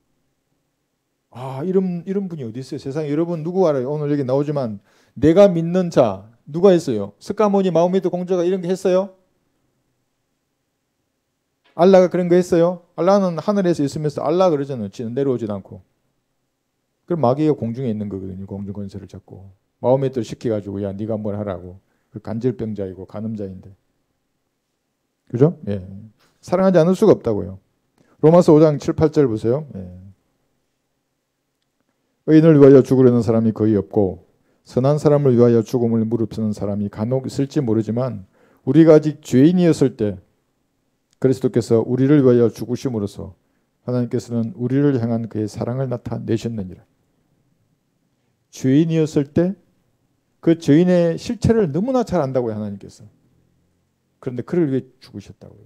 아, 이런 분이 어디 있어요? 세상에 여러분 누구 알아요? 오늘 여기 나오지만 내가 믿는 자 누가 했어요? 스가모니 마호메트 공주가 이런 거 했어요? 알라가 그런 거 했어요? 알라는 하늘에서 있으면서 알라 그러잖아요. 내려오지도 않고. 그럼 마귀가 공중에 있는 거거든요. 공중 권세를 잡고. 마호메트를 시켜가지고 야 네가 뭘 하라고. 그 간질병자이고 간음자인데. 그죠? 예. 사랑하지 않을 수가 없다고요. 로마서 5장 7, 8절 보세요. 예. 의인을 위하여 죽으려는 사람이 거의 없고 선한 사람을 위하여 죽음을 무릅쓰는 사람이 간혹 있을지 모르지만 우리가 아직 죄인이었을 때 그리스도께서 우리를 위하여 죽으심으로써 하나님께서는 우리를 향한 그의 사랑을 나타내셨느니라. 죄인이었을 때 그 죄인의 실체를 너무나 잘 안다고요. 하나님께서. 그런데 그를 위해 죽으셨다고요.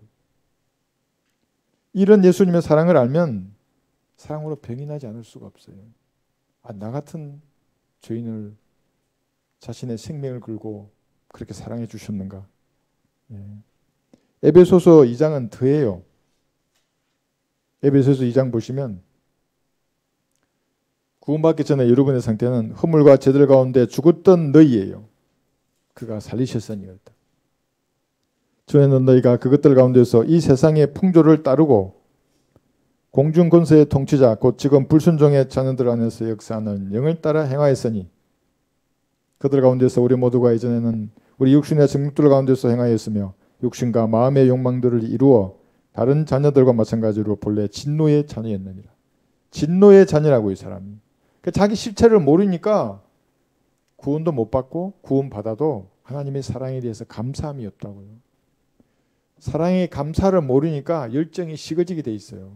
이런 예수님의 사랑을 알면 사랑으로 병이 나지 않을 수가 없어요. 아, 나 같은 죄인을 자신의 생명을 걸고 그렇게 사랑해 주셨는가. 예. 에베소서 2장은 더해요. 에베소서 2장 보시면 구원받기 전에 여러분의 상태는 허물과 죄들 가운데 죽었던 너희예요. 그가 살리셨으니였다. 전에는 너희가 그것들 가운데서 이 세상의 풍조를 따르고 공중 권세의 통치자 곧 지금 불순종의 자녀들 안에서 역사하는 영을 따라 행하였으니 그들 가운데서 우리 모두가 이전에는 우리 육신의 정욕들 가운데서 행하였으며 육신과 마음의 욕망들을 이루어 다른 자녀들과 마찬가지로 본래 진노의 자녀였느니라. 진노의 자녀라고 이 사람이. 자기 실체를 모르니까 구원도 못 받고 구원받아도 하나님의 사랑에 대해서 감사함이 없다고요. 사랑의 감사를 모르니까 열정이 식어지게 돼 있어요.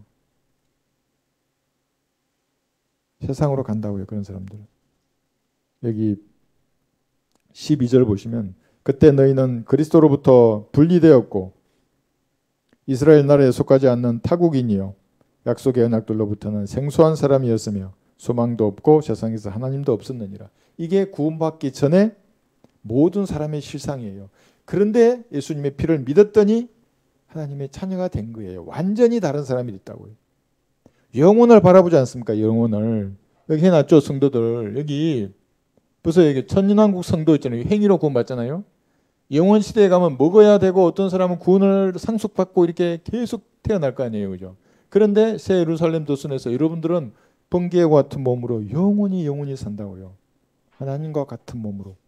세상으로 간다고요. 그런 사람들은. 여기 12절 보시면 그때 너희는 그리스도로부터 분리되었고 이스라엘 나라에 속하지 않는 타국인이요 약속의 언약들로부터는 생소한 사람이었으며 소망도 없고 세상에서 하나님도 없었느니라. 이게 구원받기 전에 모든 사람의 실상이에요. 그런데 예수님의 피를 믿었더니 하나님의 자녀가 된 거예요. 완전히 다른 사람이 됐다고요. 영혼을 바라보지 않습니까? 영혼을. 여기 해놨죠. 성도들. 여기 벌써 여기 천년왕국 성도 있잖아요. 행위로 구원받잖아요. 영원 시대에 가면 먹어야 되고 어떤 사람은 구원을 상속받고 이렇게 계속 태어날 거 아니에요. 그죠? 그런데 새 예루살렘 도순에서 여러분들은 번개와 같은 몸으로 영원히 산다고요. 하나님과 같은 몸으로.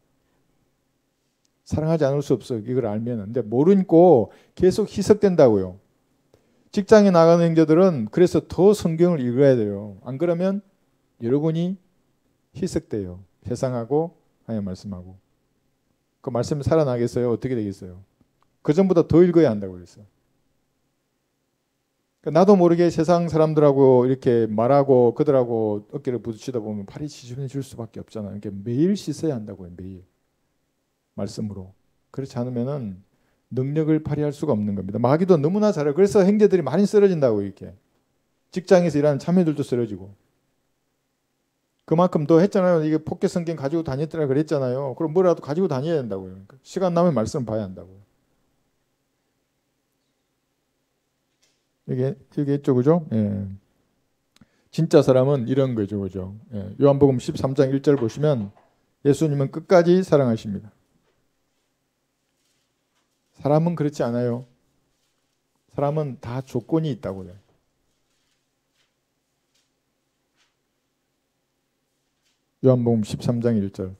사랑하지 않을 수 없어요. 이걸 알면. 근데 모르고 계속 희석된다고요. 직장에 나가는 형제들은 그래서 더 성경을 읽어야 돼요. 안 그러면 여러분이 희석돼요. 세상하고 하나님 말씀하고. 그 말씀이 살아나겠어요? 어떻게 되겠어요? 그 전보다 더 읽어야 한다고 그랬어요. 나도 모르게 세상 사람들하고 이렇게 말하고 그들하고 어깨를 부딪히다 보면 팔이 지저분해질 수밖에 없잖아요. 그러니까 매일 씻어야 한다고요. 매일. 말씀으로. 그렇지 않으면은 능력을 발휘할 수가 없는 겁니다. 마귀도 너무나 잘해요. 그래서 형제들이 많이 쓰러진다고 이렇게. 직장에서 일하는 참여들도 쓰러지고. 그만큼 더 했잖아요. 이게 포켓 성경 가지고 다녔더라 그랬잖아요. 그럼 뭐라도 가지고 다녀야 된다고요. 시간 나면 말씀 봐야 한다고요. 이게 있죠, 그죠? 예. 진짜 사람은 이런 거죠, 그죠? 예. 요한복음 13장 1절 보시면 예수님은 끝까지 사랑하십니다. 사람은 그렇지 않아요. 사람은 다 조건이 있다고 그래요. 요한복음 13장 1절.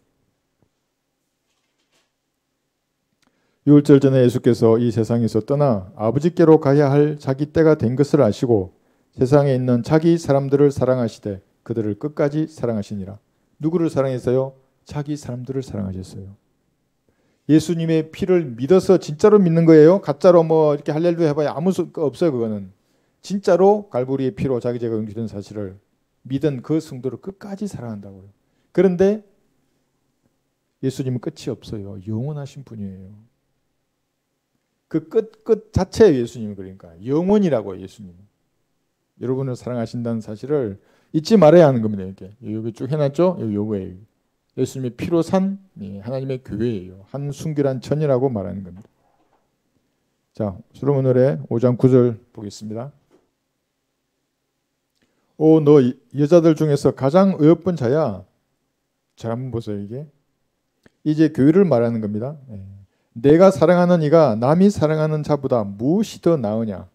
6월절 전에 예수께서 이 세상에서 떠나 아버지께로 가야 할 자기 때가 된 것을 아시고 세상에 있는 자기 사람들을 사랑하시되 그들을 끝까지 사랑하시니라. 누구를 사랑했어요? 자기 사람들을 사랑하셨어요. 예수님의 피를 믿어서 진짜로 믿는 거예요. 가짜로 뭐 이렇게 할렐루야 해봐야 아무 소용 없어요. 그거는 진짜로 갈보리의 피로 자기 죄가 용서된 사실을 믿은 그 성도를 끝까지 사랑한다고요. 그런데 예수님은 끝이 없어요. 영원하신 분이에요. 그 끝 자체예요. 예수님은. 그러니까 영원이라고 예수님은. 여러분을 사랑하신다는 사실을 잊지 말아야 하는 겁니다. 이렇게 여기 쭉 해놨죠. 요거예요. 예수님의 피로 산 하나님의 교회예요. 한 순결한 천이라고 말하는 겁니다. 자, 솔로몬 노래 5장 9절 보겠습니다. 오, 너 여자들 중에서 가장 어여쁜 자야. 잘 한번 보세요. 이제 교회를 말하는 겁니다. 내가 사랑하는 이가 남이 사랑하는 자보다 무엇이 더 나으냐?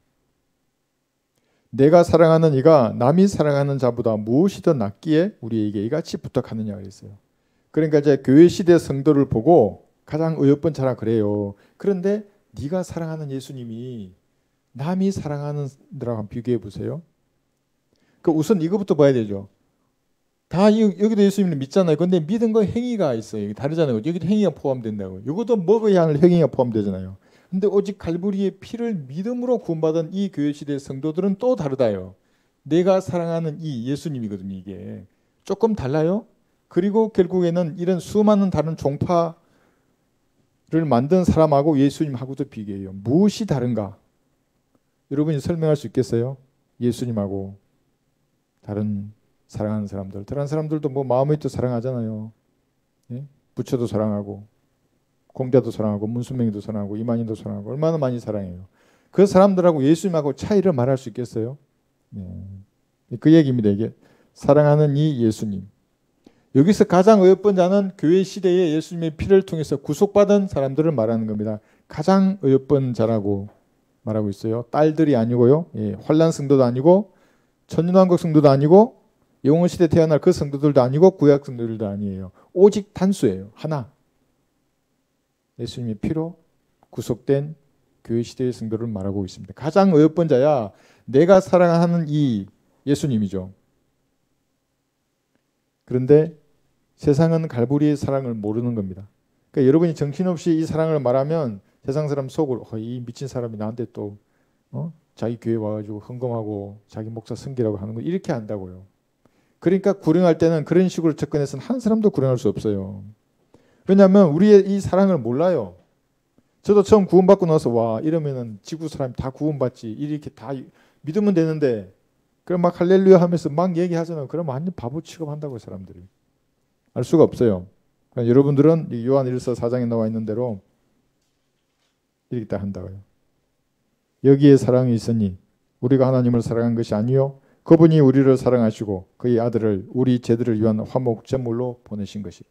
내가 사랑하는 이가 남이 사랑하는 자보다 무엇이 더 낫기에 우리에게 이같이 부탁하느냐 그랬어요. 그러니까 이제 교회 시대 성도를 보고 가장 어여쁜 자라 그래요. 그런데 네가 사랑하는 예수님이 남이 사랑하는 들하고 비교해 보세요. 그 우선 이거부터 봐야 되죠. 다 여기도 예수님을 믿잖아요. 근데 믿은 거 행위가 있어요. 다르잖아요. 여기도 행위가 포함된다고. 이것도 먹어야 할 행위가 포함되잖아요. 근데 오직 갈보리의 피를 믿음으로 구원받은 이 교회 시대 성도들은 또 다르다요. 내가 사랑하는 이 예수님이거든요. 이게 조금 달라요. 그리고 결국에는 이런 수많은 다른 종파를 만든 사람하고 예수님하고도 비교해요. 무엇이 다른가? 여러분이 설명할 수 있겠어요? 예수님하고 다른 사랑하는 사람들. 다른 사람들도 뭐 마음의 뜻 사랑하잖아요. 예? 부처도 사랑하고 공자도 사랑하고 문수명이도 사랑하고 이만희도 사랑하고 얼마나 많이 사랑해요. 그 사람들하고 예수님하고 차이를 말할 수 있겠어요? 그 얘기입니다. 이게 사랑하는 이 예수님. 여기서 가장 어여쁜 자는 교회 시대에 예수님의 피를 통해서 구속받은 사람들을 말하는 겁니다. 가장 어여쁜 자라고 말하고 있어요. 딸들이 아니고요. 환란 성도도 아니고 천년왕국 성도도 아니고 영원 시대 태어날 그 성도들도 아니고 구약 성도들도 아니에요. 오직 단수예요. 하나. 예수님의 피로 구속된 교회 시대의 성도를 말하고 있습니다. 가장 어여쁜 자야 내가 사랑하는 이 예수님이죠. 그런데 세상은 갈보리의 사랑을 모르는 겁니다. 그러니까 여러분이 정신없이 이 사랑을 말하면 세상 사람 속으로 이 미친 사람이 나한테 또 자기 교회 와가지고 헌금하고 자기 목사 섬기라고 하는 거 이렇게 한다고요. 그러니까 구령할 때는 그런 식으로 접근해서는 한 사람도 구령할 수 없어요. 왜냐하면 우리의 이 사랑을 몰라요. 저도 처음 구원받고 나서 와 이러면은 지구 사람이 다 구원받지 이렇게 다 믿으면 되는데 그럼 막 할렐루야 하면서 막 얘기하잖아요. 그럼 완전 바보 취급한다고 사람들이. 알 수가 없어요. 그러니까 여러분들은 요한 1서 4장에 나와 있는 대로 이렇게 다 한다고요. 여기에 사랑이 있으니 우리가 하나님을 사랑한 것이 아니요 그분이 우리를 사랑하시고 그의 아들을 우리 죄들을 위한 화목 제물로 보내신 것이.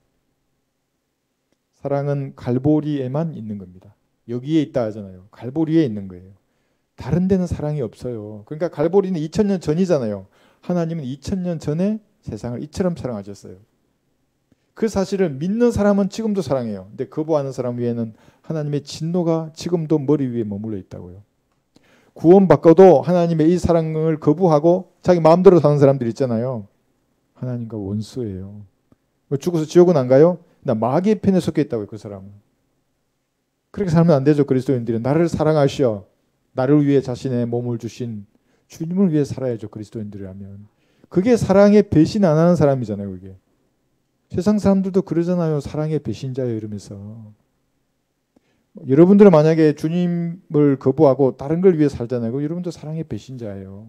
사랑은 갈보리에만 있는 겁니다. 여기에 있다 하잖아요. 갈보리에 있는 거예요. 다른 데는 사랑이 없어요. 그러니까 갈보리는 2000년 전이잖아요. 하나님은 2000년 전에 세상을 이처럼 사랑하셨어요. 그 사실을 믿는 사람은 지금도 사랑해요. 근데 거부하는 사람 위에는 하나님의 진노가 지금도 머리 위에 머물러 있다고요. 구원받고도 하나님의 이 사랑을 거부하고 자기 마음대로 사는 사람들 있잖아요. 하나님과 원수예요. 죽어서 지옥은 안 가요? 나 마귀의 편에 속해 있다고요. 그 사람은. 그렇게 살면 안 되죠. 그리스도인들이 나를 사랑하시어 나를 위해 자신의 몸을 주신 주님을 위해 살아야죠. 그리스도인들이라면. 그게 사랑에 배신 안 하는 사람이잖아요. 그게. 세상 사람들도 그러잖아요. 사랑의 배신자예요. 이러면서. 여러분들은 만약에 주님을 거부하고 다른 걸 위해 살잖아요. 여러분도 사랑의 배신자예요.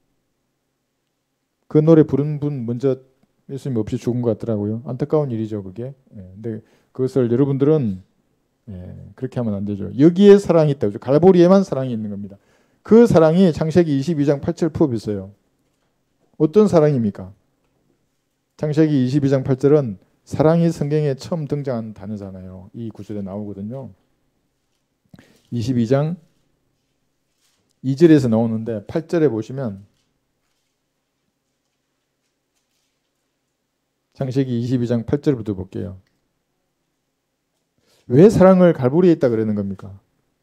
그 노래 부른 분 먼저 예수님 없이 죽은 것 같더라고요. 안타까운 일이죠. 그게. 근데 그것을 여러분들은 그렇게 하면 안 되죠. 여기에 사랑이 있다고. 갈보리에만 사랑이 있는 겁니다. 그 사랑이 창세기 22장 8절 풀어보세요. 어떤 사랑입니까? 창세기 22장 8절은 사랑이 성경에 처음 등장한 단어잖아요. 이 구절에 나오거든요. 22장 2절에서 나오는데 8절에 보시면 창세기 22장 8절부터 볼게요. 왜 사랑을 갈보리에 있다 그러는 겁니까?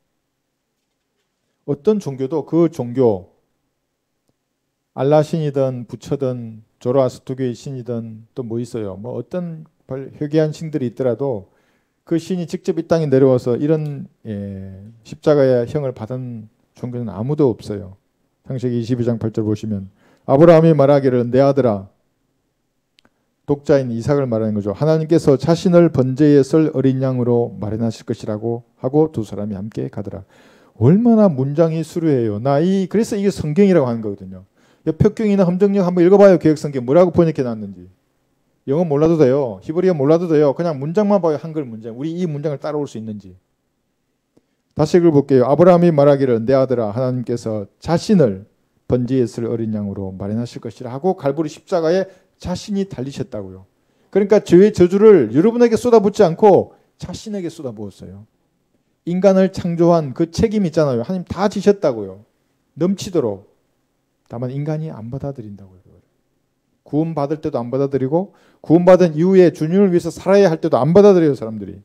어떤 종교도 그 종교 알라 신이든 부처든 조로아스터교의 신이든 또 뭐 있어요. 뭐 어떤 회개한 신들이 있더라도 그 신이 직접 이 땅에 내려와서 이런 십자가의 형을 받은 종교는 아무도 없어요. 창세기 22장 8절 보시면 아브라함이 말하기를 내 아들아, 독자인 이삭을 말하는 거죠. 하나님께서 자신을 번제에 쓸 어린 양으로 마련하실 것이라고 하고 두 사람이 함께 가더라. 얼마나 문장이 수려해요. 그래서 이게 성경이라고 하는 거거든요. 표경이나 함정역 한번 읽어봐요. 개혁성경 뭐라고 번역해 놨는지. 영어 몰라도 돼요. 히브리어 몰라도 돼요. 그냥 문장만 봐요. 한글 문장. 우리 이 문장을 따라올 수 있는지. 다시 읽어볼게요. 아브라함이 말하기를 내 아들아, 하나님께서 자신을 번제에 쓸 어린 양으로 마련하실 것이라 하고 갈보리 십자가에 자신이 달리셨다고요. 그러니까 죄의 저주를 여러분에게 쏟아붓지 않고 자신에게 쏟아부었어요. 인간을 창조한 그 책임 있잖아요. 하나님 다 지셨다고요. 넘치도록. 다만 인간이 안 받아들인다고요. 구원받을 때도 안 받아들이고 구원받은 이후에 주님을 위해서 살아야 할 때도 안 받아들여요. 사람들이.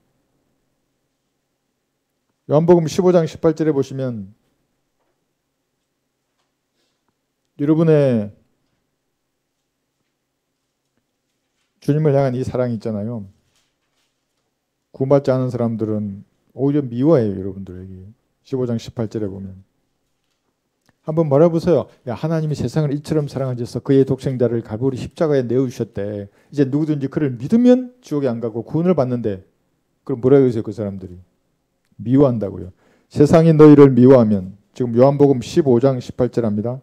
요한복음 15장 18절에 보시면 여러분의 주님을 향한 이 사랑이 있잖아요. 구원받지 않은 사람들은 오히려 미워해요. 여러분들에게. 15장 18절에 보면. 한번 말해보세요. 야, 하나님이 세상을 이처럼 사랑하셔서 그의 독생자를 갈보리 십자가에 내어주셨대. 이제 누구든지 그를 믿으면 지옥에 안 가고 구원을 받는데 그럼 뭐라고 해서 그 사람들이 미워한다고요. 세상이 너희를 미워하면 지금 요한복음 15장 18절 합니다.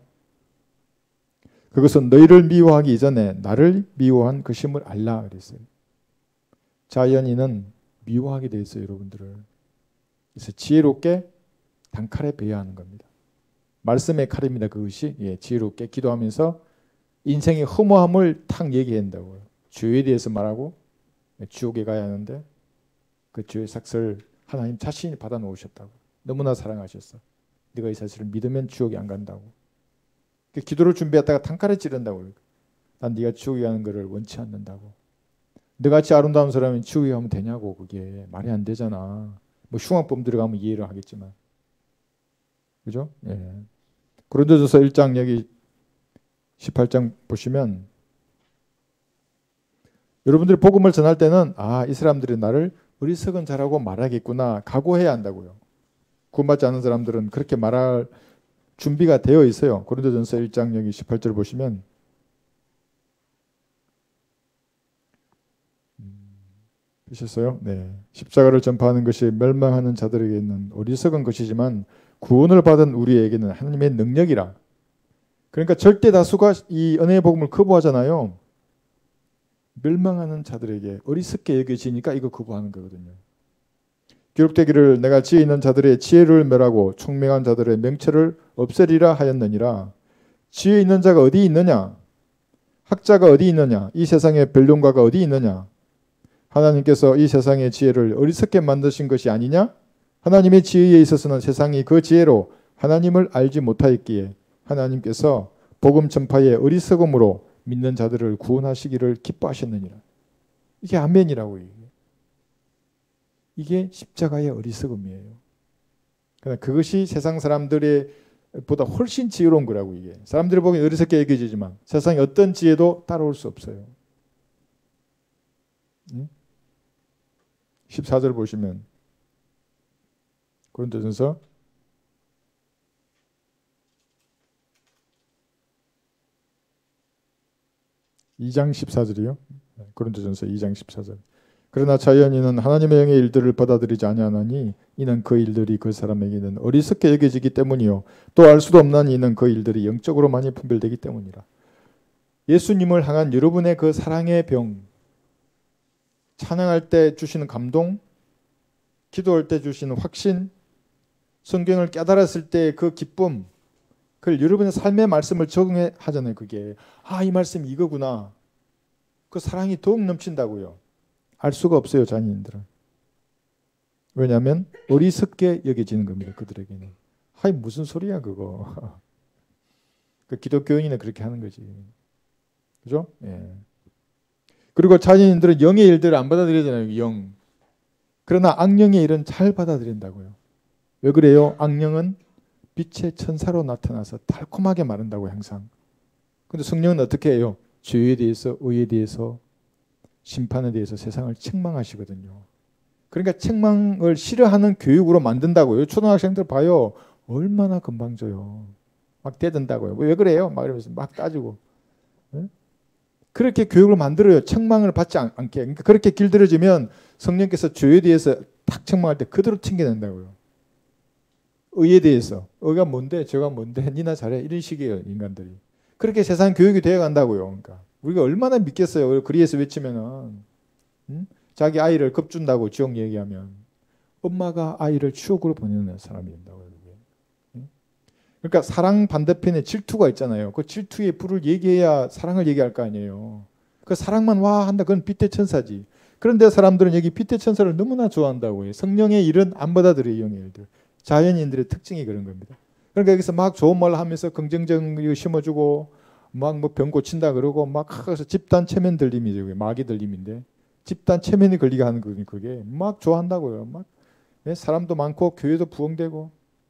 그것은 너희를 미워하기 이전에 나를 미워한 그 심을 알라 그랬어요. 자연인은 미워하게 돼 있어요. 여러분들을. 그래서 지혜롭게 단칼에 배워야 하는 겁니다. 말씀의 칼입니다. 그것이 지혜롭게 기도하면서 인생의 허무함을 탁 얘기한다고요. 죄에 대해서 말하고 지옥에 가야 하는데 그 죄의 삭을 하나님 자신이 받아 놓으셨다고. 너무나 사랑하셨어. 네가 이 사실을 믿으면 지옥에 안 간다고. 기도를 준비했다가 단칼에 찌른다고요. 난 네가 지옥에 가는 것을 원치 않는다고. 너같이 아름다운 사람이 지옥에 가면 되냐고. 그게 말이 안 되잖아. 뭐 흉악범 들어가면 이해를 하겠지만. 그죠? 예. 고린도전서 1장 여기 18장 보시면 여러분들이 복음을 전할 때는 이 사람들이 나를 어리석은 자라고 말하겠구나 각오해야 한다고요. 구원받지 않은 사람들은 그렇게 말할 준비가 되어 있어요. 고린도전서 1장 여기 18절 보시면 보셨어요? 네. 십자가를 전파하는 것이 멸망하는 자들에게는 어리석은 것이지만 구원을 받은 우리에게는 하나님의 능력이라. 그러니까 절대 다수가 이 은혜의 복음을 거부하잖아요. 멸망하는 자들에게 어리석게 여겨지니까 이거 거부하는 거거든요. 기록되기를 내가 지혜 있는 자들의 지혜를 멸하고 총명한 자들의 명철을 없애리라 하였느니라. 지혜 있는 자가 어디 있느냐? 학자가 어디 있느냐? 이 세상에 변론가가 어디 있느냐? 하나님께서 이 세상의 지혜를 어리석게 만드신 것이 아니냐? 하나님의 지혜에 있어서는 세상이 그 지혜로 하나님을 알지 못하였기에 하나님께서 복음 전파의 어리석음으로 믿는 자들을 구원하시기를 기뻐하셨느니라. 이게 아멘이라고 얘기해요. 이게 십자가의 어리석음이에요. 그러나 그것이 세상 사람들의 보다 훨씬 지혜로운 거라고. 이게 사람들이 보기엔 어리석게 여겨지지만 세상에 어떤 지혜도 따라올 수 없어요. 14절 보시면 고린도전서 2장 14절이요. 고린도전서 2장 14절. 그러나 자연인은 하나님의 영의 일들을 받아들이지 아니하나니 이는 그 일들이 그 사람에게는 어리석게 여겨지기 때문이요 또 알 수도 없나니 이는 그 일들이 영적으로 많이 분별되기 때문이라. 예수님을 향한 여러분의 그 사랑의 병, 찬양할 때 주시는 감동, 기도할 때 주시는 확신, 성경을 깨달았을 때 그 기쁨, 그걸 여러분의 삶의 말씀을 적용하잖아요. 그게 이 말씀이 이거구나. 그 사랑이 더욱 넘친다고요. 알 수가 없어요, 자녀인들은. 왜냐하면 어리석게 여겨지는 겁니다. 그들에게는. 무슨 소리야 그거. 그 기독교인이는 그렇게 하는 거지. 그죠? 예. 그리고 자녀인들은 영의 일들을 안 받아들이잖아요. 영. 그러나 악령의 일은 잘 받아들인다고요. 왜 그래요? 악령은 빛의 천사로 나타나서 달콤하게 말한다고 항상. 근데 성령은 어떻게 해요? 죄에 대해서, 의에 대해서, 심판에 대해서 세상을 책망하시거든요. 그러니까 책망을 싫어하는 교육으로 만든다고요. 초등학생들 봐요. 얼마나 건방져요. 막 대든다고요. 왜 그래요? 막 이러면서 막 따지고. 네? 그렇게 교육을 만들어요. 책망을 받지 않게. 그러니까 그렇게 길들여지면 성령께서 죄에 대해서 탁 책망할 때 그대로 튕겨낸다고요. 의에 대해서. 의가 뭔데? 죄가 뭔데? 니나 잘해. 이런 식이에요. 인간들이. 그렇게 세상 교육이 되어 간다고요. 그러니까 우리가 얼마나 믿겠어요. 그리에서 외치면은. 자기 아이를 겁준다고 지옥 얘기하면 엄마가 아이를 추억으로 보내는 사람이 된다고요. 그러니까 사랑 반대편에 질투가 있잖아요. 그 질투의 불을 얘기해야 사랑을 얘기할 거 아니에요. 그 사랑만 와 한다. 그건 빛의 천사지. 그런데 사람들은 여기 빛의 천사를 너무나 좋아한다고 해요. 성령의 일은 안 받아들여요. 영의 일들. 자연인들의 특징이 그런 겁니다. 그러니까 여기서 막 좋은 말 하면서 긍정적으로 심어주고 막 뭐 병 고친다 그러고 막 그래서 집단 체면 들림이죠. 마귀 들림인데 집단 체면이 걸리게 하는 거니 그게 막 좋아한다고요. 막 사람도 많고 교회도 부흥되고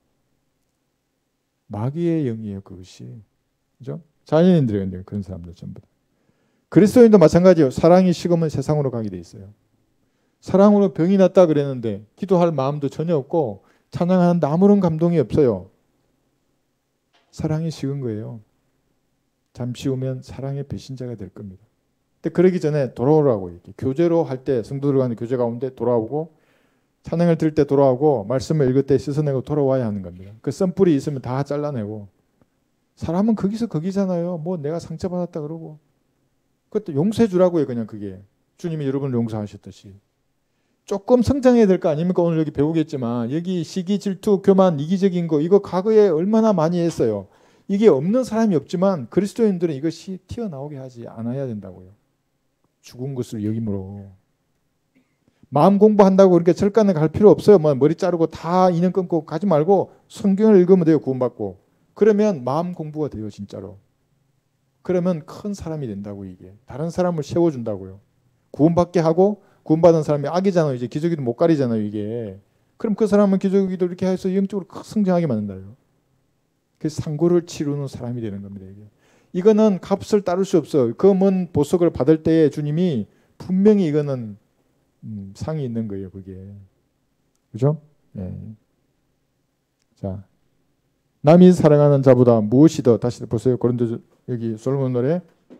마귀의 영이에요. 그것이. 그죠? 자연인들이에요. 그런 사람들 전부 다. 그리스도인도 마찬가지예요. 사랑이 식으면 세상으로 가게 돼 있어요. 사랑으로 병이 났다 그랬는데 기도할 마음도 전혀 없고 찬양하는데 아무런 감동이 없어요. 사랑이 식은 거예요. 잠시 후면 사랑의 배신자가 될 겁니다. 근데 그러기 전에 돌아오라고 이렇게 교제로 할 때 성도들 간의 교제 가운데 돌아오고 찬양을 들을 때 돌아오고 말씀을 읽을 때 씻어내고 돌아와야 하는 겁니다. 그 썬뿌리 있으면 다 잘라내고 사람은 거기서 거기잖아요. 뭐 내가 상처받았다 그러고 그것도 용서해 주라고요. 그냥 그게 주님이 여러분을 용서하셨듯이 조금 성장해야 될 거 아닙니까? 오늘 여기 배우겠지만 여기 시기, 질투, 교만, 이기적인 거 이거 과거에 얼마나 많이 했어요. 이게 없는 사람이 없지만 그리스도인들은 이것이 튀어나오게 하지 않아야 된다고요. 죽은 것을 여김으로. 마음 공부한다고 그렇게 절간에 갈 필요 없어요. 뭐 머리 자르고 다 인연 끊고 가지 말고 성경을 읽으면 돼요. 구원받고. 그러면 마음 공부가 돼요. 진짜로. 그러면 큰 사람이 된다고 이게. 다른 사람을 세워준다고요. 구원받게 하고 구원받은 사람이 악이잖아요. 이제 기저귀도 못 가리잖아요. 이게. 그럼 그 사람은 기저귀도 이렇게 해서 영적으로 성장하게 만든다요. 그래서 상고를 치르는 사람이 되는 겁니다. 이게. 이거는 값을 따를 수 없어요. 그 먼 보석을 받을 때에 주님이 분명히 이거는 상이 있는 거예요. 그게. 그죠? 네. 자, 남이 사랑하는 자보다 무엇이 더 다시 보세요. 고린도 여기 솔로몬 노래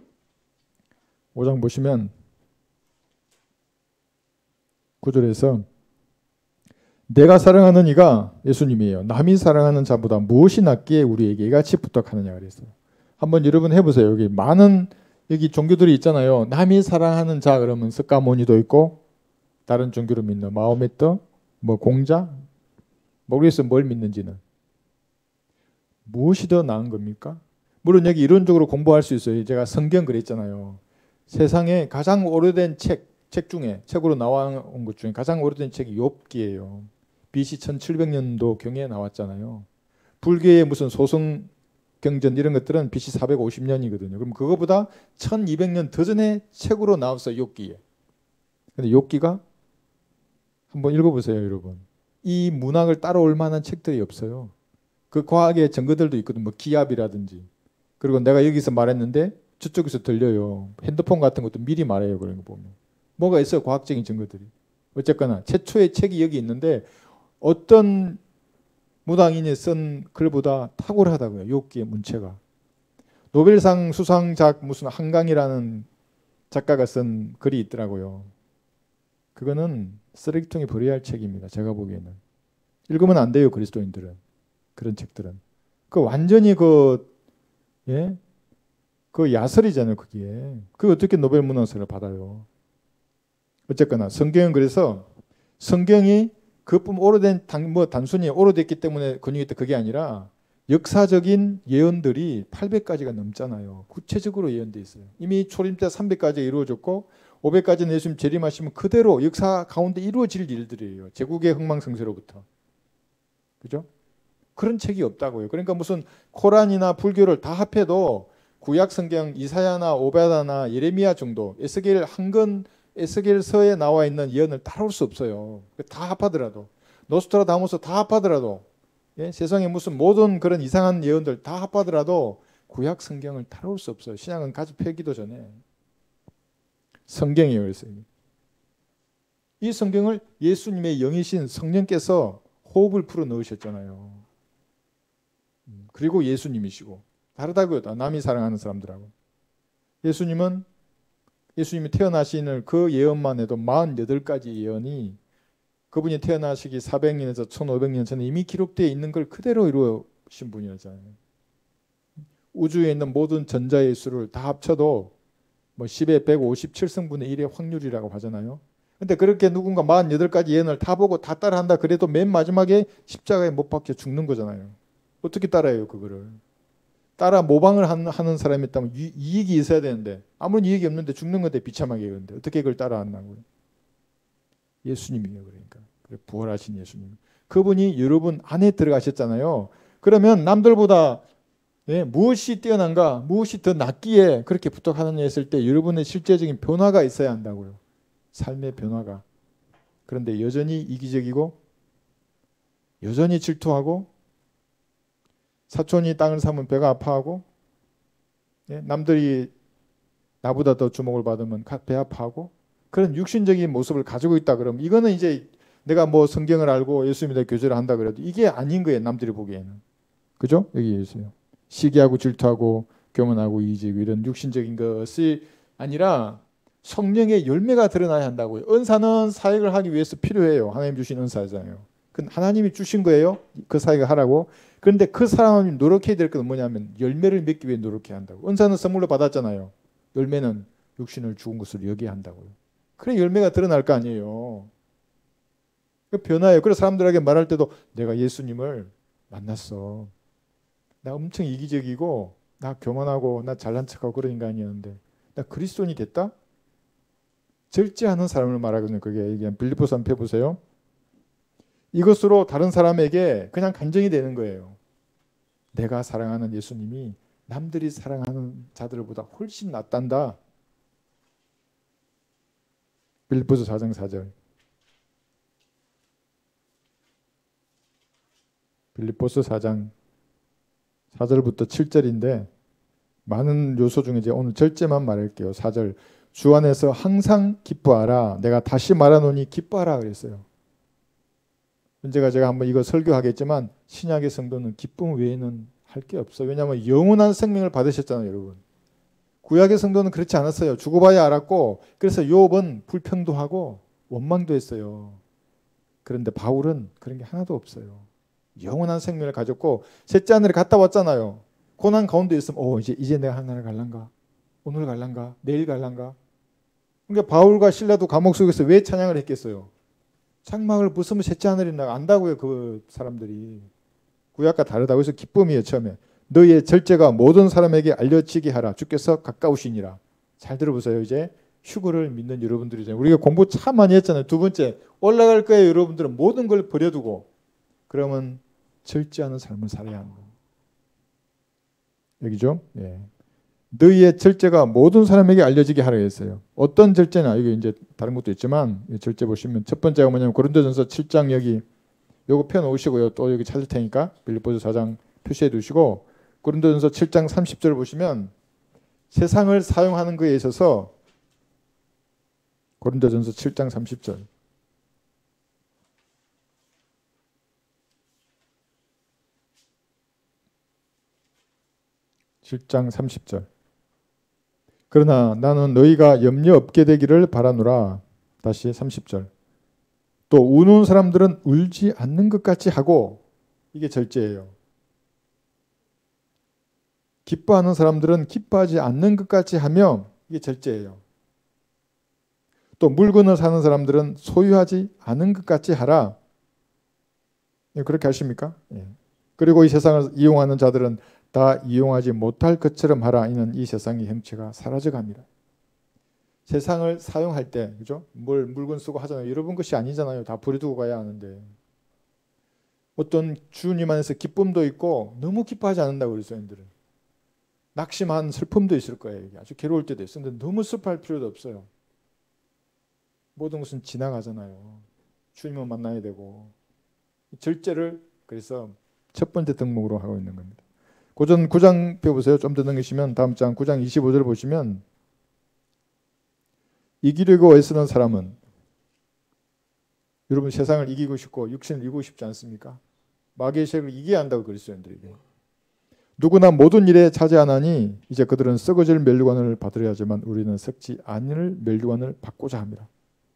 5장 보시면 9절에서 내가 사랑하는 이가 예수님이에요. 남이 사랑하는 자보다 무엇이 낫기에 우리에게 이같이 부탁하느냐 그랬어요. 한번 여러분 해보세요. 여기 많은 여기 종교들이 있잖아요. 남이 사랑하는 자 그러면 스가모니도 있고 다른 종교를 믿는 마호메트, 뭐 공자 모르겠어요. 뭘 믿는지는. 무엇이 더 나은 겁니까? 물론 여기 이론적으로 공부할 수 있어요. 제가 성경 그랬잖아요. 세상에 가장 오래된 책 중에 책으로 나온 것 중에 가장 오래된 책이 욥기예요. BC 1700년도 경에 나왔잖아요. 불교의 무슨 소승 경전 이런 것들은 BC 450년이거든요. 그럼 그거보다 1200년 더 전에 책으로 나왔어요. 욥기에. 근데 욥기가 한번 읽어보세요, 여러분. 이 문학을 따라올 만한 책들이 없어요. 그 과학의 증거들도 있거든. 뭐 기압이라든지. 그리고 내가 여기서 말했는데 저쪽에서 들려요. 핸드폰 같은 것도 미리 말해요. 그런 거 보면. 뭐가 있어요. 과학적인 증거들이. 어쨌거나 최초의 책이 여기 있는데 어떤 무당인이 쓴 글보다 탁월하다고요. 욥기의 문체가. 노벨상 수상작 무슨 한강이라는 작가가 쓴 글이 있더라고요. 그거는 쓰레기통에 버려야 할 책입니다. 제가 보기에는. 읽으면 안 돼요. 그리스도인들은. 그런 책들은. 그 완전히 예? 그 야설이잖아요. 그게. 그 어떻게 노벨 문학상을 받아요. 어쨌거나 성경은 그래서 성경이 그뿐 오래된 단순히 오래됐기 때문에 근육이 있다 그게 아니라 역사적인 예언들이 800가지가 넘잖아요. 구체적으로 예언돼 있어요. 이미 초림 때 300가지 이루어졌고 500가지는 예수님 재림하시면 그대로 역사 가운데 이루어질 일들이에요. 제국의 흥망성쇠로부터. 그죠? 그런 책이 없다고요. 그러니까 무슨 코란이나 불교를 다 합해도 구약 성경 이사야나 오베다나 예레미야 정도 에스겔 한권 에스겔서에 나와 있는 예언을 따라올 수 없어요. 다 합하더라도 노스트라다무스 다 합하더라도 예? 세상에 무슨 모든 그런 이상한 예언들 다 합하더라도 구약 성경을 따라올 수 없어요. 신약은 가지 펴기도 전에 성경이에요. 그래서 이 성경을 예수님의 영이신 성령께서 호흡을 풀어 넣으셨잖아요. 그리고 예수님이시고 다르다고요. 남이 사랑하는 사람들하고. 예수님이 태어나시는 그 예언만 해도 48가지 예언이 그분이 태어나시기 400년에서 1500년 전에 이미 기록되어 있는 걸 그대로 이루신 분이었잖아요. 우주에 있는 모든 전자의 수를 다 합쳐도 뭐 10의 157승분의 1의 확률이라고 하잖아요. 근데 그렇게 누군가 48가지 예언을 다 보고 다 따라한다 그래도 맨 마지막에 십자가에 못 박혀 죽는 거잖아요. 어떻게 따라해요 그거를. 따라 모방을 하는 사람이 있다면 이익이 있어야 되는데 아무런 이익이 없는데 죽는 건데 비참하게 그런데 어떻게 그걸 따라한다고요. 예수님이에요. 그러니까 부활하신 예수님. 그분이 여러분 안에 들어가셨잖아요. 그러면 남들보다 무엇이 뛰어난가 무엇이 더 낫기에 그렇게 부탁하느냐 했을 때 여러분의 실제적인 변화가 있어야 한다고요. 삶의 변화가. 그런데 여전히 이기적이고 여전히 질투하고 사촌이 땅을 사면 배가 아파하고 남들이 나보다 더 주목을 받으면 배 아파하고 그런 육신적인 모습을 가지고 있다 그러면 이거는 이제 내가 뭐 성경을 알고 예수 믿어 교제를 한다 그래도 이게 아닌 거예요. 남들이 보기에는. 그죠? 여기 있어요. 시기하고 질투하고 교만하고 이기적이고 이런 육신적인 것이 아니라 성령의 열매가 드러나야 한다고요. 은사는 사역을 하기 위해서 필요해요. 하나님 주신 은사잖아요. 그건 하나님이 주신 거예요. 그 사역을 하라고. 그런데 그 사람이 노력해야 될 건 뭐냐면 열매를 맺기 위해 노력해야 한다고. 은사는 선물로 받았잖아요. 열매는 육신을 죽은 것으로 여기야 한다고요. 그래 열매가 드러날 거 아니에요. 그 변화예요. 그래서 사람들에게 말할 때도 내가 예수님을 만났어. 나 엄청 이기적이고 나 교만하고 나 잘난 척하고 그런 인간이었는데 나 그리스도인이 됐다? 절제하는 사람을 말하거든요. 그게 빌립보서 한번 펴보세요. 이것으로 다른 사람에게 그냥 간증이 되는 거예요. 내가 사랑하는 예수님이 남들이 사랑하는 자들보다 훨씬 낫단다. 빌립보서 4장 4절. 빌립보서 4장 4절부터 7절인데 많은 요소 중에 이제 오늘 절제만 말할게요. 4절. 주 안에서 항상 기뻐하라. 내가 다시 말하노니 기뻐하라 그랬어요. 제가 한번 이거 설교하겠지만 신약의 성도는 기쁨 외에는 할 게 없어요. 왜냐하면 영원한 생명을 받으셨잖아요. 여러분. 구약의 성도는 그렇지 않았어요. 죽어봐야 알았고 그래서 욥은 불평도 하고 원망도 했어요. 그런데 바울은 그런 게 하나도 없어요. 영원한 생명을 가졌고 셋째 하늘에 갔다 왔잖아요. 고난 가운데 있으면 이제 내가 하늘에 갈란가? 오늘 갈란가? 내일 갈란가? 그러니까 바울과 실라도 감옥 속에서 왜 찬양을 했겠어요? 장막을 벗으면 셋째 하늘이 나 안다고요. 그 사람들이. 구약과 다르다고 해서 기쁨이에요. 처음에. 너희의 절제가 모든 사람에게 알려지게 하라. 주께서 가까우시니라. 잘 들어보세요. 이제 휴거를 믿는 여러분들이잖아요. 우리가 공부 참 많이 했잖아요. 두 번째 올라갈 거예요. 여러분들은 모든 걸 버려두고 그러면 절제하는 삶을 살아야 하는 겁니다. 여기죠? 예. 너희의 절제가 모든 사람에게 알려지게 하라 했어요. 어떤 절제냐? 이게 이제 다른 것도 있지만 절제 보시면 첫 번째가 뭐냐면 고린도전서 7장 여기 요거 펴 놓으시고요. 또 여기 찾을 테니까 빌립보서 4장 표시해 두시고 고린도전서 7장 30절 보시면 세상을 사용하는 것에 있어서 고린도전서 7장 30절 7장 30절 그러나 나는 너희가 염려 없게 되기를 바라노라. 다시 30절 또 우는 사람들은 울지 않는 것 같이 하고 이게 절제예요. 기뻐하는 사람들은 기뻐하지 않는 것 같이 하며 이게 절제예요. 또 물건을 사는 사람들은 소유하지 않은 것 같이 하라. 그렇게 하십니까? 예. 그리고 이 세상을 이용하는 자들은 다 이용하지 못할 것처럼 하라. 이는 이 세상의 형체가 사라져갑니다. 세상을 사용할 때, 그죠? 물건 쓰고 하잖아요. 여러분 것이 아니잖아요. 다 버려두고 가야 하는데. 어떤 주님 안에서 기쁨도 있고 너무 기뻐하지 않는다고 그리스도인들은. 낙심한 슬픔도 있을 거예요. 아주 괴로울 때도 있어요. 근데 너무 슬퍼할 필요도 없어요. 모든 것은 지나가잖아요. 주님을 만나야 되고. 절제를 그래서 첫 번째 덕목으로 하고 있는 겁니다. 고전 9장 펴보세요. 좀 더 넘기시면 다음 장 9장 25절 보시면 이기려고 애쓰는 사람은 여러분 세상을 이기고 싶고 육신을 이기고 싶지 않습니까? 마귀의 세력을 이겨야 한다고 그리스도인들에게. 누구나 모든 일에 차지하나니 이제 그들은 썩어질 면류관을 받으려 하지만 우리는 썩지 않을 면류관을 받고자 합니다.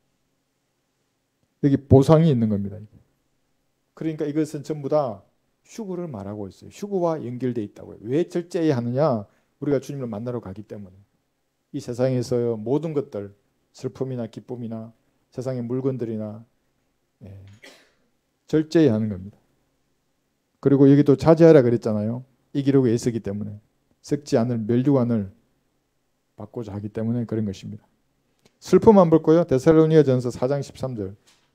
여기 보상이 있는 겁니다. 그러니까 이것은 전부 다 휴거를 말하고 있어요. 휴거와 연결되어 있다고요. 왜 절제해야 하느냐? 우리가 주님을 만나러 가기 때문에. 이 세상에서 모든 것들, 슬픔이나 기쁨이나 세상의 물건들이나 절제해야 하는 겁니다. 그리고 여기도 자제하라 그랬잖아요. 이기려고 애쓰기 때문에. 썩지 않을 면류관을 받고자 하기 때문에 그런 것입니다. 슬픔만 볼 거예요. 데살로니가전서 4장 13절.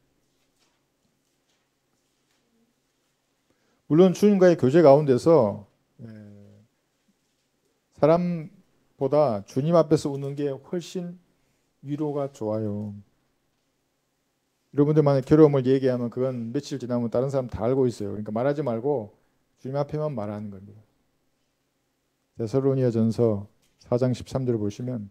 물론 주님과의 교제 가운데서 사람보다 주님 앞에서 우는 게 훨씬 위로가 좋아요. 여러분들 만약 괴로움을 얘기하면 그건 며칠 지나면 다른 사람 다 알고 있어요. 그러니까 말하지 말고 주님 앞에만 말하는 겁니다. 데살로니가전서 4장 13절 보시면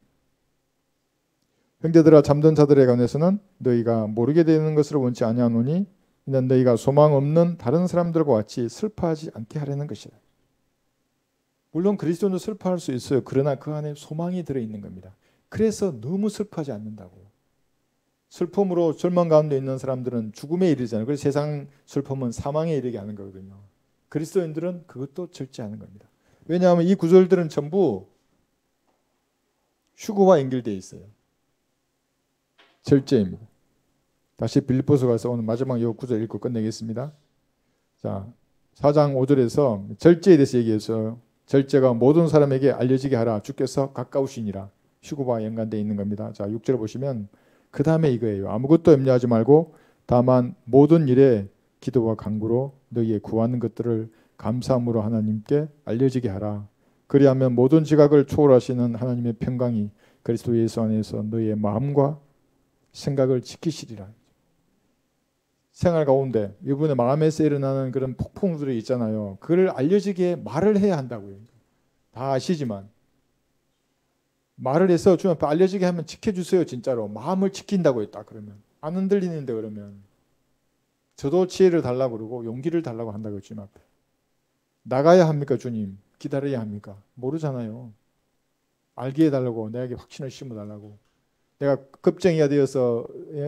형제들아 잠든 자들에 관해서는 너희가 모르게 되는 것을 원치 아니하노니 이는 너희가 소망 없는 다른 사람들과 같이 슬퍼하지 않게 하려는 것이라. 물론 그리스도인도 슬퍼할 수 있어요. 그러나 그 안에 소망이 들어있는 겁니다. 그래서 너무 슬퍼하지 않는다고요. 슬픔으로 절망 가운데 있는 사람들은 죽음에 이르잖아요. 그래서 세상 슬픔은 사망에 이르게 하는 거거든요. 그리스도인들은 그것도 절제하는 겁니다. 왜냐하면 이 구절들은 전부 휴거와 연결되어 있어요. 절제입니다. 다시 빌립보서 가서 오늘 마지막 이 구절 읽고 끝내겠습니다. 자, 4장 5절에서 절제에 대해서 얘기해서 절제가 모든 사람에게 알려지게 하라. 주께서 가까우시니라. 휴거와 연관되어 있는 겁니다. 자, 6절 보시면 그 다음에 이거예요. 아무것도 염려하지 말고 다만 모든 일에 기도와 간구로 너희의 구하는 것들을 감사함으로 하나님께 알려지게 하라. 그리하면 모든 지각을 초월하시는 하나님의 평강이 그리스도 예수 안에서 너희의 마음과 생각을 지키시리라. 생활 가운데 이번에 마음에서 일어나는 그런 폭풍들이 있잖아요. 그걸 알려지게 말을 해야 한다고요. 다 아시지만 말을 해서 주님 앞에 알려지게 하면 지켜주세요. 진짜로 마음을 지킨다고 했다. 그러면 안 흔들리는데 그러면 저도 지혜를 달라고 그러고 용기를 달라고 한다고 주님 앞에. 나가야 합니까 주님? 기다려야 합니까? 모르잖아요. 알게 해달라고 내게 확신을 심어달라고. 내가 겁쟁이가 되어서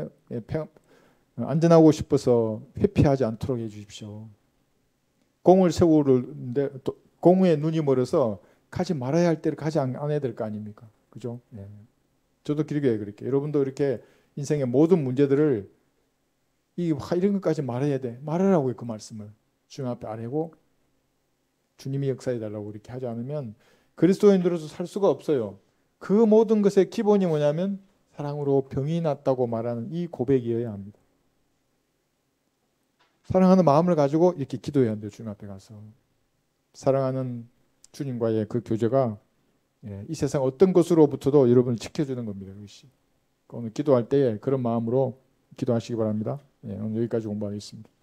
안전하고 싶어서 회피하지 않도록 해주십시오. 공을 세우는데 공에 눈이 멀어서 가지 말아야 할 때를 가지 않아야 될 거 아닙니까? 그죠? 네. 저도 길게 그렇게 여러분도 이렇게 인생의 모든 문제들을 이런 것까지 말해야 돼. 말하라고요. 그 말씀을 주님 앞에 아뢰고 주님이 역사해 달라고 이렇게 하지 않으면 그리스도인으로서 살 수가 없어요. 그 모든 것의 기본이 뭐냐면 사랑으로 병이 났다고 말하는 이 고백이어야 합니다. 사랑하는 마음을 가지고 이렇게 기도해야 돼요. 주님 앞에 가서. 사랑하는 주님과의 그 교제가 이 세상 어떤 것으로부터도 여러분을 지켜주는 겁니다. 그것이. 오늘 기도할 때에 그런 마음으로 기도하시기 바랍니다. 오늘 여기까지 공부하겠습니다.